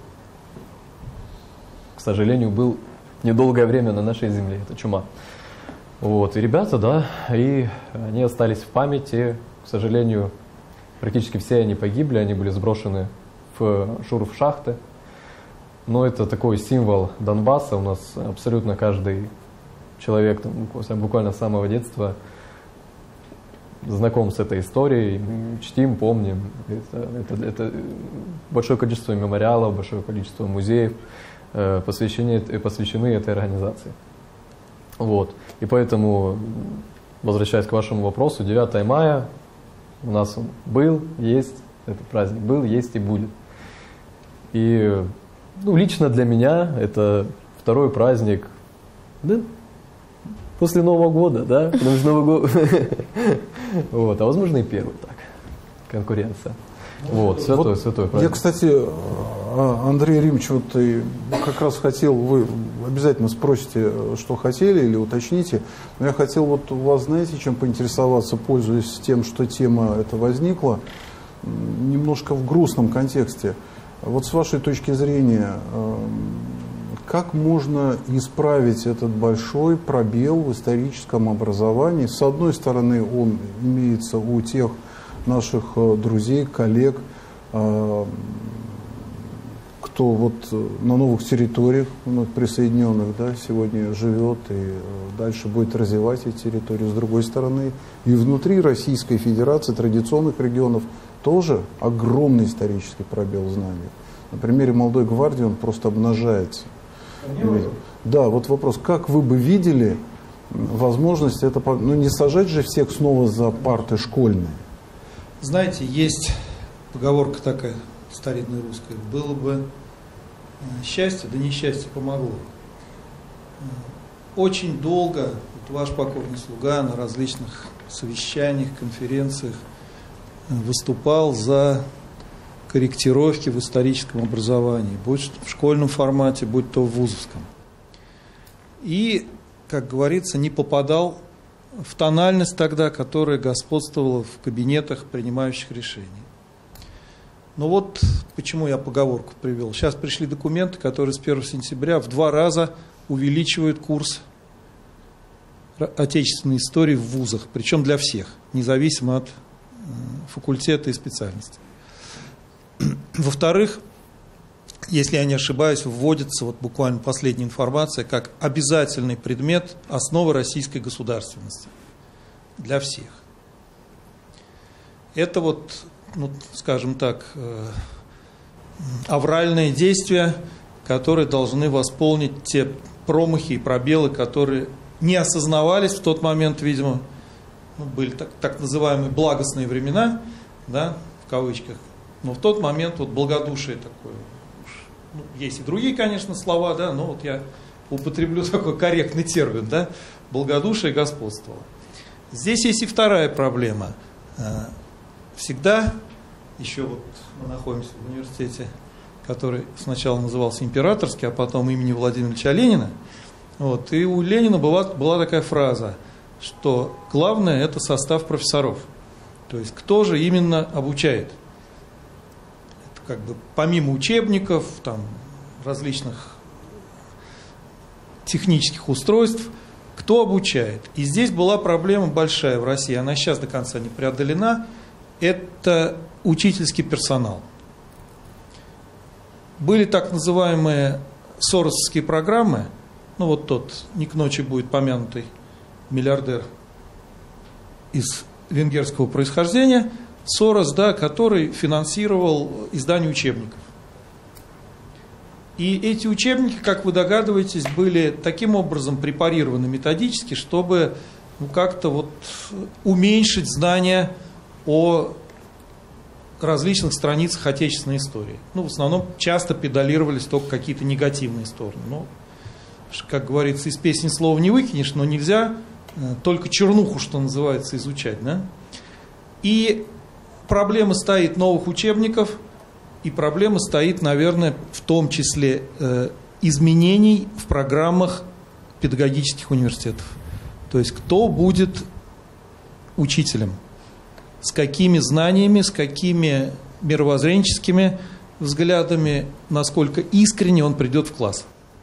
к сожалению, был недолгое время на нашей земле, это чума. Вот, и ребята, да, и они остались в памяти, к сожалению, практически все они погибли, они были сброшены в шурф-шахты. Но это такой символ Донбасса, у нас абсолютно каждый человек, там, буквально с самого детства, знаком с этой историей, чтим, помним. Это, это, это большое количество мемориалов, большое количество музеев э, посвящены, посвящены этой организации. Вот. И поэтому, возвращаясь к вашему вопросу, девятое мая у нас он был, есть, этот праздник был, есть и будет. И, ну, лично для меня это второй праздник, да, после Нового года, да, потому что Новый год, вот, а возможно и первый, так, конкуренция. Вот, святой, вот святой праздник. Я, кстати, Андрей Римович, вот и как раз хотел, вы обязательно спросите, что хотели, или уточните, но я хотел вот у вас, знаете, чем поинтересоваться, пользуясь тем, что тема эта возникла, немножко в грустном контексте. Вот с вашей точки зрения, как можно исправить этот большой пробел в историческом образовании? С одной стороны, он имеется у тех наших друзей, коллег, кто вот на новых территориях, вновь присоединенных, да, сегодня живет и дальше будет развивать эти территории. С другой стороны, и внутри Российской Федерации, традиционных регионов, тоже огромный исторический пробел знаний. На примере «Молодой гвардии» он просто обнажается. Да, вот вопрос, как вы бы видели возможность, это, ну, не сажать же всех снова за парты школьные. Знаете, есть поговорка такая старинная русская: было бы счастье, да несчастье помогло. Очень долго вот ваш покорный слуга на различных совещаниях, конференциях выступал за корректировки в историческом образовании, будь в школьном формате, будь то в вузовском. И, как говорится, не попадал в тональность тогда, которая господствовала в кабинетах принимающих решений. Но вот почему я поговорку привел. Сейчас пришли документы, которые с первого сентября в два раза увеличивают курс отечественной истории в вузах, причем для всех, независимо от факультета и специальности. Во-вторых, если я не ошибаюсь, вводится вот буквально последняя информация как обязательный предмет основы российской государственности для всех. Это вот, ну, скажем так, авральные действия, которые должны восполнить те промахи и пробелы, которые не осознавались в тот момент, видимо, ну, были так, так называемые благостные времена, да, в кавычках, но в тот момент вот благодушие такое, ну, есть и другие, конечно, слова, да, но вот я употреблю такой корректный термин, да, благодушие господствовало. Здесь есть и вторая проблема. Всегда, еще вот мы находимся в университете, который сначала назывался Императорский, а потом имени Владимира Ильича Ленина, вот, и у Ленина была, была такая фраза, что главное – это состав профессоров. То есть кто же именно обучает? Это как бы помимо учебников, там, различных технических устройств, кто обучает? И здесь была проблема большая в России, она сейчас до конца не преодолена. Это учительский персонал. Были так называемые соросовские программы, ну вот тот, не к ночи будет помянутый миллиардер из венгерского происхождения, Сорос, да, который финансировал издание учебников. И эти учебники, как вы догадываетесь, были таким образом препарированы методически, чтобы, ну, как-то вот уменьшить знания о различных страницах отечественной истории. Ну, в основном часто педалировались только какие-то негативные стороны. Ну, как говорится, из песни слова не выкинешь, но нельзя только чернуху, что называется, изучать, да? И проблема стоит новых учебников, и проблема стоит, наверное, в том числе э, изменений в программах педагогических университетов. То есть кто будет учителем, с какими знаниями, с какими мировоззренческими взглядами, насколько искренне он придет в класс.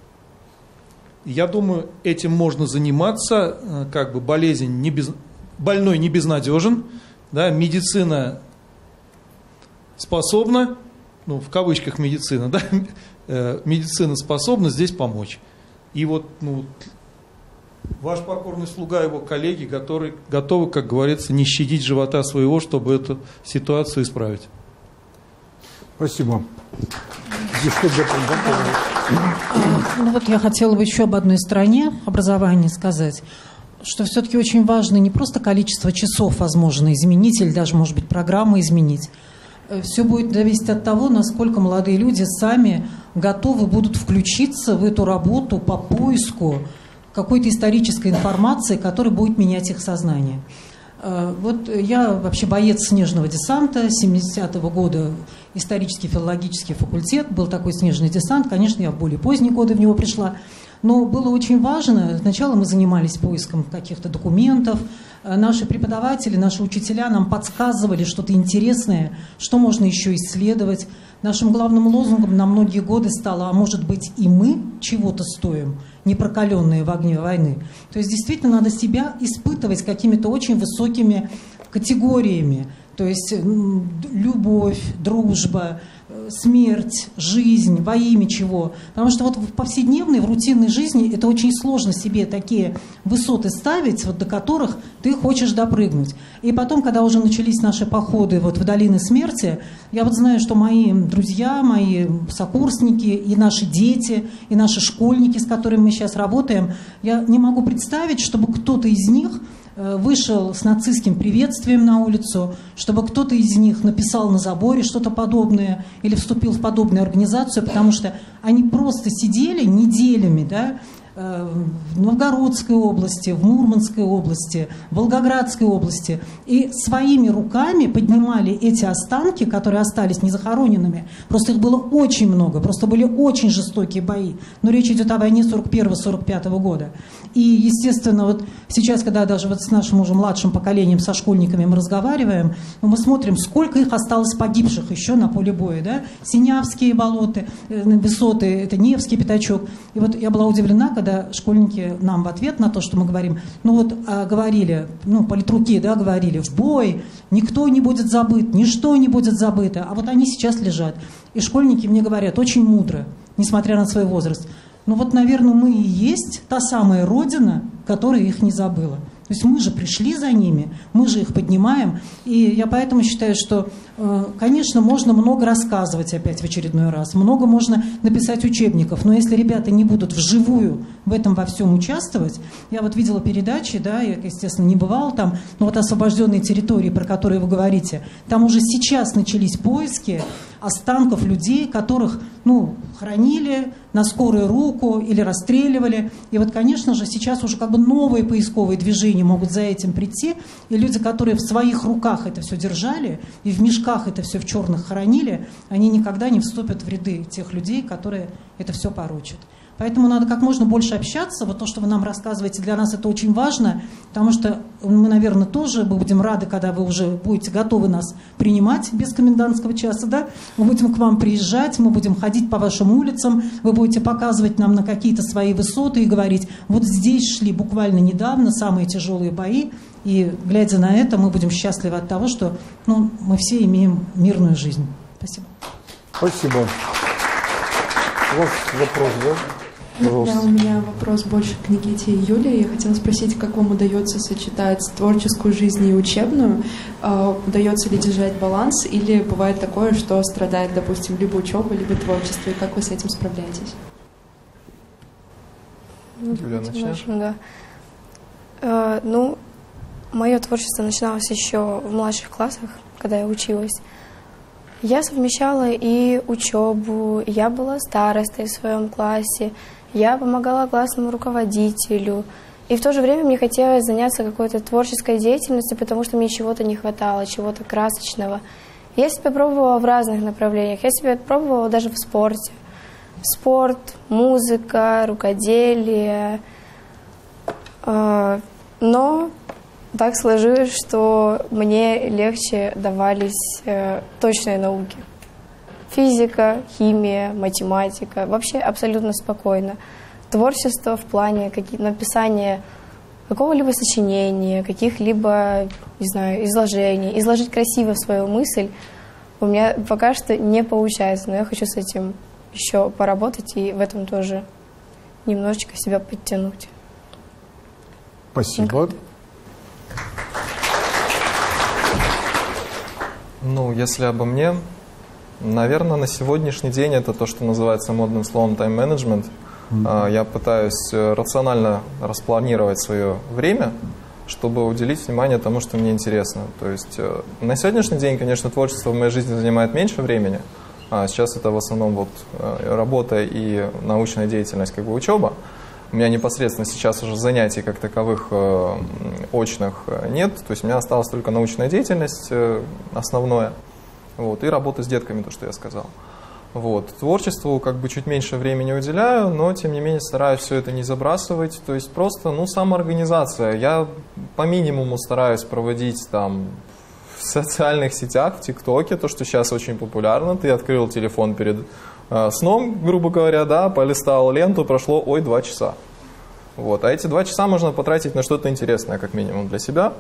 Я думаю, этим можно заниматься, как бы болезнь не без... больной не безнадежен, да, медицина способна, ну, в кавычках медицина, да, медицина способна здесь помочь. И вот, ну, ваш покорный слуга, его коллеги, которые готовы, как говорится, не щадить живота своего, чтобы эту ситуацию исправить. Спасибо. Ну вот я хотела бы еще об одной стороне образования сказать, что все-таки очень важно не просто количество часов возможно изменить, или даже, может быть, программы изменить. Все будет зависеть от того, насколько молодые люди сами готовы будут включиться в эту работу по поиску какой-то исторической информации, которая будет менять их сознание. Вот я вообще боец снежного десанта, семидесятого года исторический филологический факультет, был такой снежный десант, конечно, я в более поздние годы в него пришла, но было очень важно, сначала мы занимались поиском каких-то документов, наши преподаватели, наши учителя нам подсказывали что-то интересное, что можно еще исследовать. Нашим главным лозунгом на многие годы стало, а может быть и мы чего-то стоим, не прокаленные в огне войны. То есть действительно надо себя испытывать какими-то очень высокими категориями То есть любовь, дружба, смерть, жизнь, во имя чего. Потому что вот в повседневной, в рутинной жизни это очень сложно себе такие высоты ставить, вот до которых ты хочешь допрыгнуть. И потом, когда уже начались наши походы вот в долины смерти, я вот знаю, что мои друзья, мои сокурсники, и наши дети, и наши школьники, с которыми мы сейчас работаем, я не могу представить, чтобы кто-то из них вышел с нацистским приветствием на улицу, чтобы кто-то из них написал на заборе что-то подобное или вступил в подобную организацию, потому что они просто сидели неделями, да, в Новгородской области, в Мурманской области, в Волгоградской области, и своими руками поднимали эти останки, которые остались незахороненными. Просто их было очень много, просто были очень жестокие бои. Но речь идет о войне сорок первого — сорок пятого года. И, естественно, вот сейчас, когда даже вот с нашим уже младшим поколением, со школьниками мы разговариваем, мы смотрим, сколько их осталось погибших еще на поле боя. Да? Синявские болоты, высоты, это Невский пятачок. И вот я была удивлена, когда Когда школьники нам в ответ на то, что мы говорим, ну вот а, говорили, ну политруки, да, говорили, в бой, никто не будет забыт, ничто не будет забыто, а вот они сейчас лежат. И школьники мне говорят очень мудро, несмотря на свой возраст, ну вот, наверное, мы и есть та самая Родина, которая их не забыла. То есть мы же пришли за ними, мы же их поднимаем. И я поэтому считаю, что, конечно, можно много рассказывать опять в очередной раз, много можно написать учебников, но если ребята не будут вживую в этом во всем участвовать, я вот видела передачи, да, я, естественно, не бывала там, но вот освобожденные территории, про которые вы говорите, там уже сейчас начались поиски останков людей, которых, ну, хранили на скорую руку или расстреливали. И вот, конечно же, сейчас уже как бы новые поисковые движения могут за этим прийти, и люди, которые в своих руках это все держали, и в мешках это все в черных хоронили, они никогда не вступят в ряды тех людей, которые это все поручат. Поэтому надо как можно больше общаться. Вот то, что вы нам рассказываете, для нас это очень важно, потому что мы, наверное, тоже будем рады, когда вы уже будете готовы нас принимать без комендантского часа, да? Мы будем к вам приезжать, мы будем ходить по вашим улицам, вы будете показывать нам на какие-то свои высоты и говорить, вот здесь шли буквально недавно самые тяжелые бои, и, глядя на это, мы будем счастливы от того, что, ну, мы все имеем мирную жизнь. Спасибо. Спасибо. У вас вопрос, да? Пожалуйста. Да, у меня вопрос больше к Никите и Юлии. Я хотела спросить, как вам удается сочетать творческую жизнь и учебную? Uh, удается ли держать баланс? Или бывает такое, что страдает, допустим, либо учеба, либо творчество? И как вы с этим справляетесь? Юля, начнешь? Да. Uh, ну, мое творчество начиналось еще в младших классах, когда я училась. Я совмещала и учебу, я была старостой в своем классе, я помогала классному руководителю. И в то же время мне хотелось заняться какой-то творческой деятельностью, потому что мне чего-то не хватало, чего-то красочного. Я себя пробовала в разных направлениях. Я себя пробовала даже в спорте. Спорт, музыка, рукоделие. Но так сложилось, что мне легче давались точные науки. Физика, химия, математика. Вообще абсолютно спокойно. Творчество в плане написания какого-либо сочинения, каких-либо, не знаю, изложений. Изложить красиво свою мысль у меня пока что не получается, но я хочу с этим еще поработать и в этом тоже немножечко себя подтянуть. Спасибо. Ну, если обо мне, наверное, на сегодняшний день это то, что называется модным словом тайм-менеджмент. Mm-hmm. Я пытаюсь рационально распланировать свое время, чтобы уделить внимание тому, что мне интересно. То есть на сегодняшний день, конечно, творчество в моей жизни занимает меньше времени. А сейчас это в основном вот работа и научная деятельность, как бы учеба. У меня непосредственно сейчас уже занятий как таковых э, очных нет. То есть у меня осталась только научная деятельность э, основное. Вот, и работа с детками, то, что я сказал. Вот. Творчеству как бы чуть меньше времени уделяю, но тем не менее стараюсь все это не забрасывать. То есть просто, ну, самоорганизация. Я по минимуму стараюсь проводить там в социальных сетях, в ТикТоке, то, что сейчас очень популярно. Ты открыл телефон перед э, сном, грубо говоря, да, полистал ленту, прошло, ой, два часа. Вот. А эти два часа можно потратить на что-то интересное, как минимум, для себя.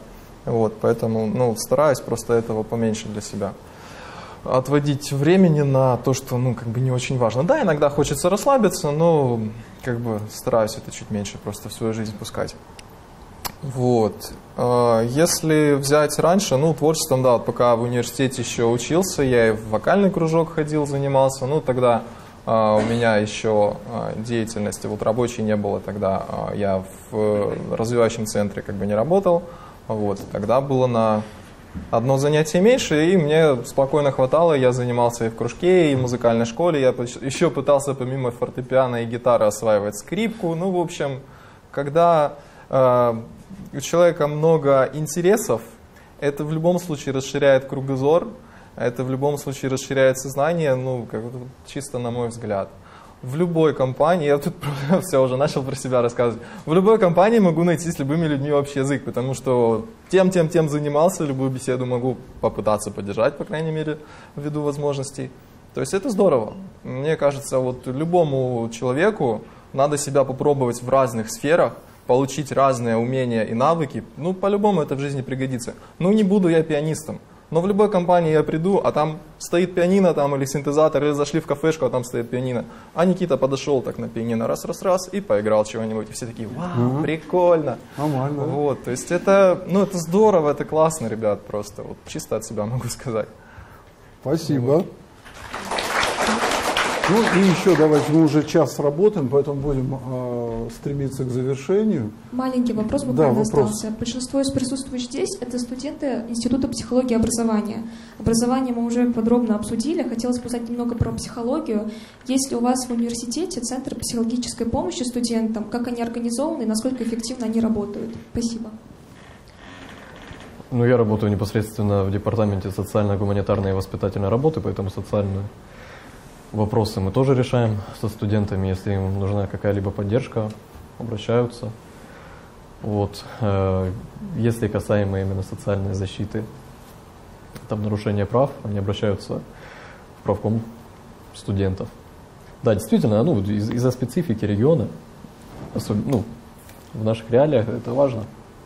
Вот, поэтому ну, стараюсь просто этого поменьше для себя. Отводить времени на то, что ну, как бы не очень важно. Да, иногда хочется расслабиться, но как бы стараюсь это чуть меньше просто в свою жизнь пускать. Вот. Если взять раньше, ну, творчеством, да, вот пока в университете еще учился, я и в вокальный кружок ходил, занимался, ну, тогда Uh, у меня еще uh, деятельности вот рабочей не было тогда, uh, я в uh, развивающем центре как бы не работал, вот, тогда было на одно занятие меньше, и мне спокойно хватало, я занимался и в кружке, и в музыкальной школе, я еще пытался помимо фортепиано и гитары осваивать скрипку, ну, в общем, когда uh, у человека много интересов, это в любом случае расширяет кругозор, это в любом случае расширяет сознание, ну, как, чисто на мой взгляд. В любой компании, я тут все уже начал про себя рассказывать, в любой компании могу найти с любыми людьми общий язык, потому что тем, тем, тем занимался, любую беседу могу попытаться поддержать, по крайней мере, ввиду возможностей. То есть это здорово. Мне кажется, вот любому человеку надо себя попробовать в разных сферах, получить разные умения и навыки, ну, по-любому это в жизни пригодится. Ну, не буду я пианистом. Но в любой компании я приду, а там стоит пианино там, или синтезатор, или зашли в кафешку, а там стоит пианино. А Никита подошел так на пианино, раз-раз-раз, и поиграл чего-нибудь. И все такие, вау, угу. Прикольно. Нормально. Вот, то есть это, ну, это здорово, это классно, ребят, просто. Вот, чисто от себя могу сказать. Спасибо. Вот. Ну и еще давайте, мы уже час работаем, поэтому будем э, стремиться к завершению. Маленький вопрос буквально да, вопрос. остался. Большинство из присутствующих здесь это студенты Института психологии и образования. Образование мы уже подробно обсудили. Хотелось бы узнать немного про психологию. Есть ли у вас в университете центр психологической помощи студентам? Как они организованы и насколько эффективно они работают? Спасибо. Ну, я работаю непосредственно в департаменте социально-гуманитарной и воспитательной работы, поэтому социальную вопросы мы тоже решаем со студентами, если им нужна какая-либо поддержка, обращаются. Вот. Если касаемо именно социальной защиты, там нарушение прав, они обращаются в правком студентов. Да, действительно, ну, из- из-за специфики региона, особенно, ну, в наших реалиях это важно.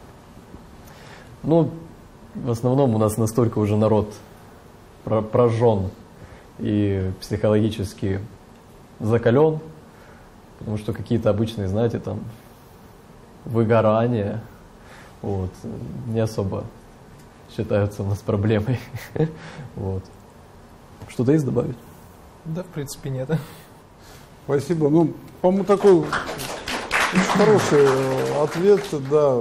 Ну, в основном у нас настолько уже народ про- прожжен и психологически закален, потому что какие-то обычные, знаете, там, выгорания, вот, не особо считаются у нас проблемой. Вот. Что-то есть добавить? Да, в принципе, нет. Спасибо. Ну, по-моему, такой очень хороший ответ, да.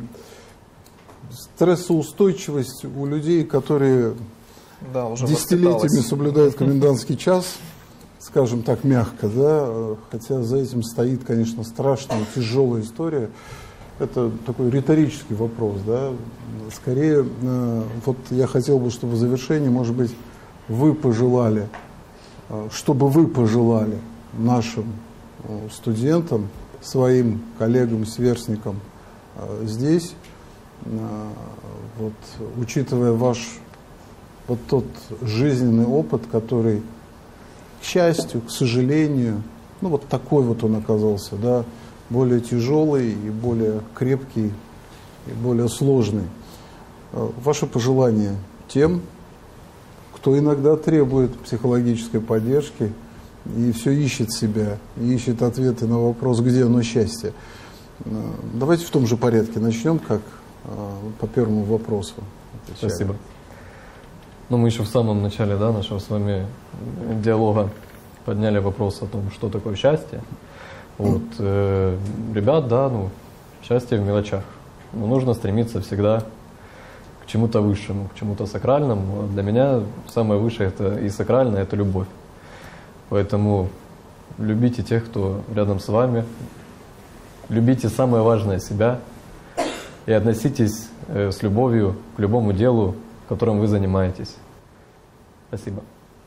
Стрессоустойчивость у людей, которые Да, уже десятилетиями воспиталась. соблюдают комендантский час, скажем так, мягко, да, хотя за этим стоит, конечно, страшная, тяжелая история. Это такой риторический вопрос, да. Скорее, вот я хотел бы, чтобы в завершении, может быть, вы пожелали, чтобы вы пожелали нашим студентам, своим коллегам, сверстникам здесь, вот, учитывая ваш вот тот жизненный опыт, который, к счастью, к сожалению, ну вот такой вот он оказался, да, более тяжелый и более крепкий и более сложный. Ваше пожелание тем, кто иногда требует психологической поддержки и все ищет себя, и ищет ответы на вопрос, где оно счастье. Давайте в том же порядке начнем, как по первому вопросу. Отвечаю. Спасибо. Ну, мы еще в самом начале, да, нашего с вами диалога подняли вопрос о том, что такое счастье. Вот, э, ребят, да, ну, счастье в мелочах. Но нужно стремиться всегда к чему-то высшему, к чему-то сакральному. Для меня самое высшее это и сакральное, это любовь. Поэтому любите тех, кто рядом с вами. Любите самое важное себя. И относитесь э, с любовью к любому делу, которым вы занимаетесь. Спасибо.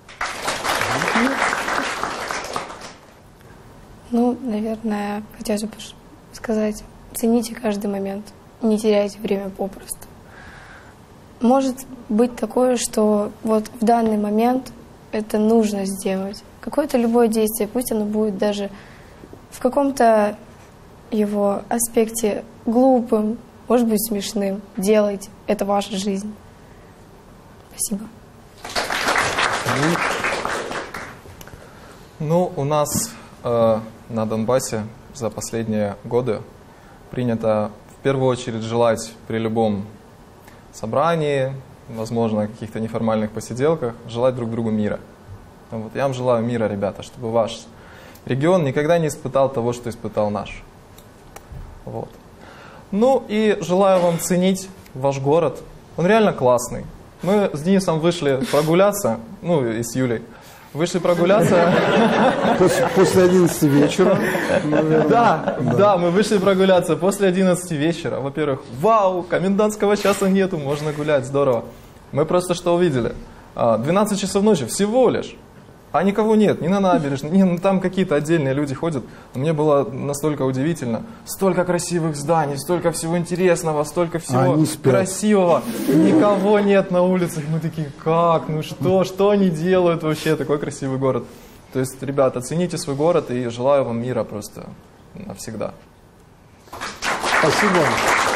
Ну, наверное, хотелось бы сказать, цените каждый момент, не теряйте время попросту. Может быть такое, что вот в данный момент это нужно сделать. Какое-то любое действие, пусть оно будет даже в каком-то его аспекте глупым, может быть смешным. Делайте, это ваша жизнь. Спасибо. Ну, у нас э, на Донбассе за последние годы принято в первую очередь желать при любом собрании, возможно, каких-то неформальных посиделках, желать друг другу мира. Вот. Я вам желаю мира, ребята, чтобы ваш регион никогда не испытал того, что испытал наш. Вот. Ну и желаю вам ценить ваш город. Он реально классный. Мы с Денисом вышли прогуляться, ну и с Юлей. Вышли прогуляться. После, после одиннадцати вечера. Да, да, да, мы вышли прогуляться после одиннадцати вечера. Во-первых, вау, комендантского часа нету, можно гулять, здорово. Мы просто что увидели? двенадцать часов ночи всего лишь. А никого нет, ни на набережной, ни, там какие-то отдельные люди ходят. Мне было настолько удивительно. Столько красивых зданий, столько всего интересного, столько всего красивого. Никого нет на улицах. Мы такие, как, ну что, что они делают вообще? Такой красивый город. То есть, ребята, цените свой город и желаю вам мира просто навсегда. Спасибо.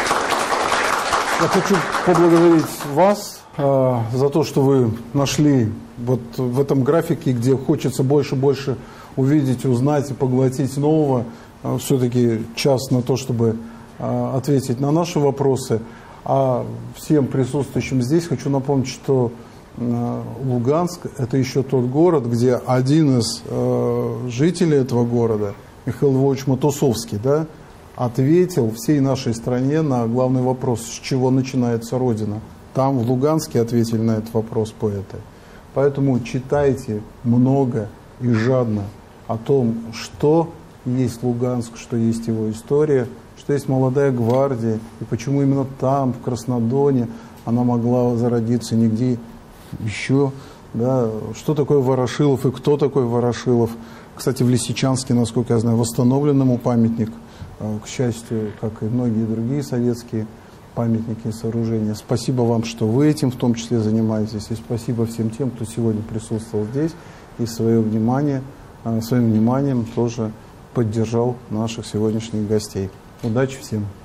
Я хочу поблагодарить вас э, за то, что вы нашли вот в этом графике, где хочется больше-больше увидеть, узнать и поглотить нового, э, все-таки час на то, чтобы э, ответить на наши вопросы. А всем присутствующим здесь хочу напомнить, что э, Луганск – это еще тот город, где один из э, жителей этого города, Михаил Львович Матусовский, да, ответил всей нашей стране на главный вопрос, с чего начинается Родина. Там, в Луганске, ответили на этот вопрос поэты. Поэтому читайте много и жадно о том, что есть Луганск, что есть его история, что есть молодая гвардия, и почему именно там, в Краснодоне, она могла зародиться, нигде еще. Да, что такое Ворошилов и кто такой Ворошилов. Кстати, в Лисичанске, насколько я знаю, восстановлен ему памятник, к счастью, как и многие другие советские памятники и сооружения. Спасибо вам, что вы этим в том числе занимаетесь, и спасибо всем тем, кто сегодня присутствовал здесь и свое внимание, своим вниманием тоже поддержал наших сегодняшних гостей. Удачи всем!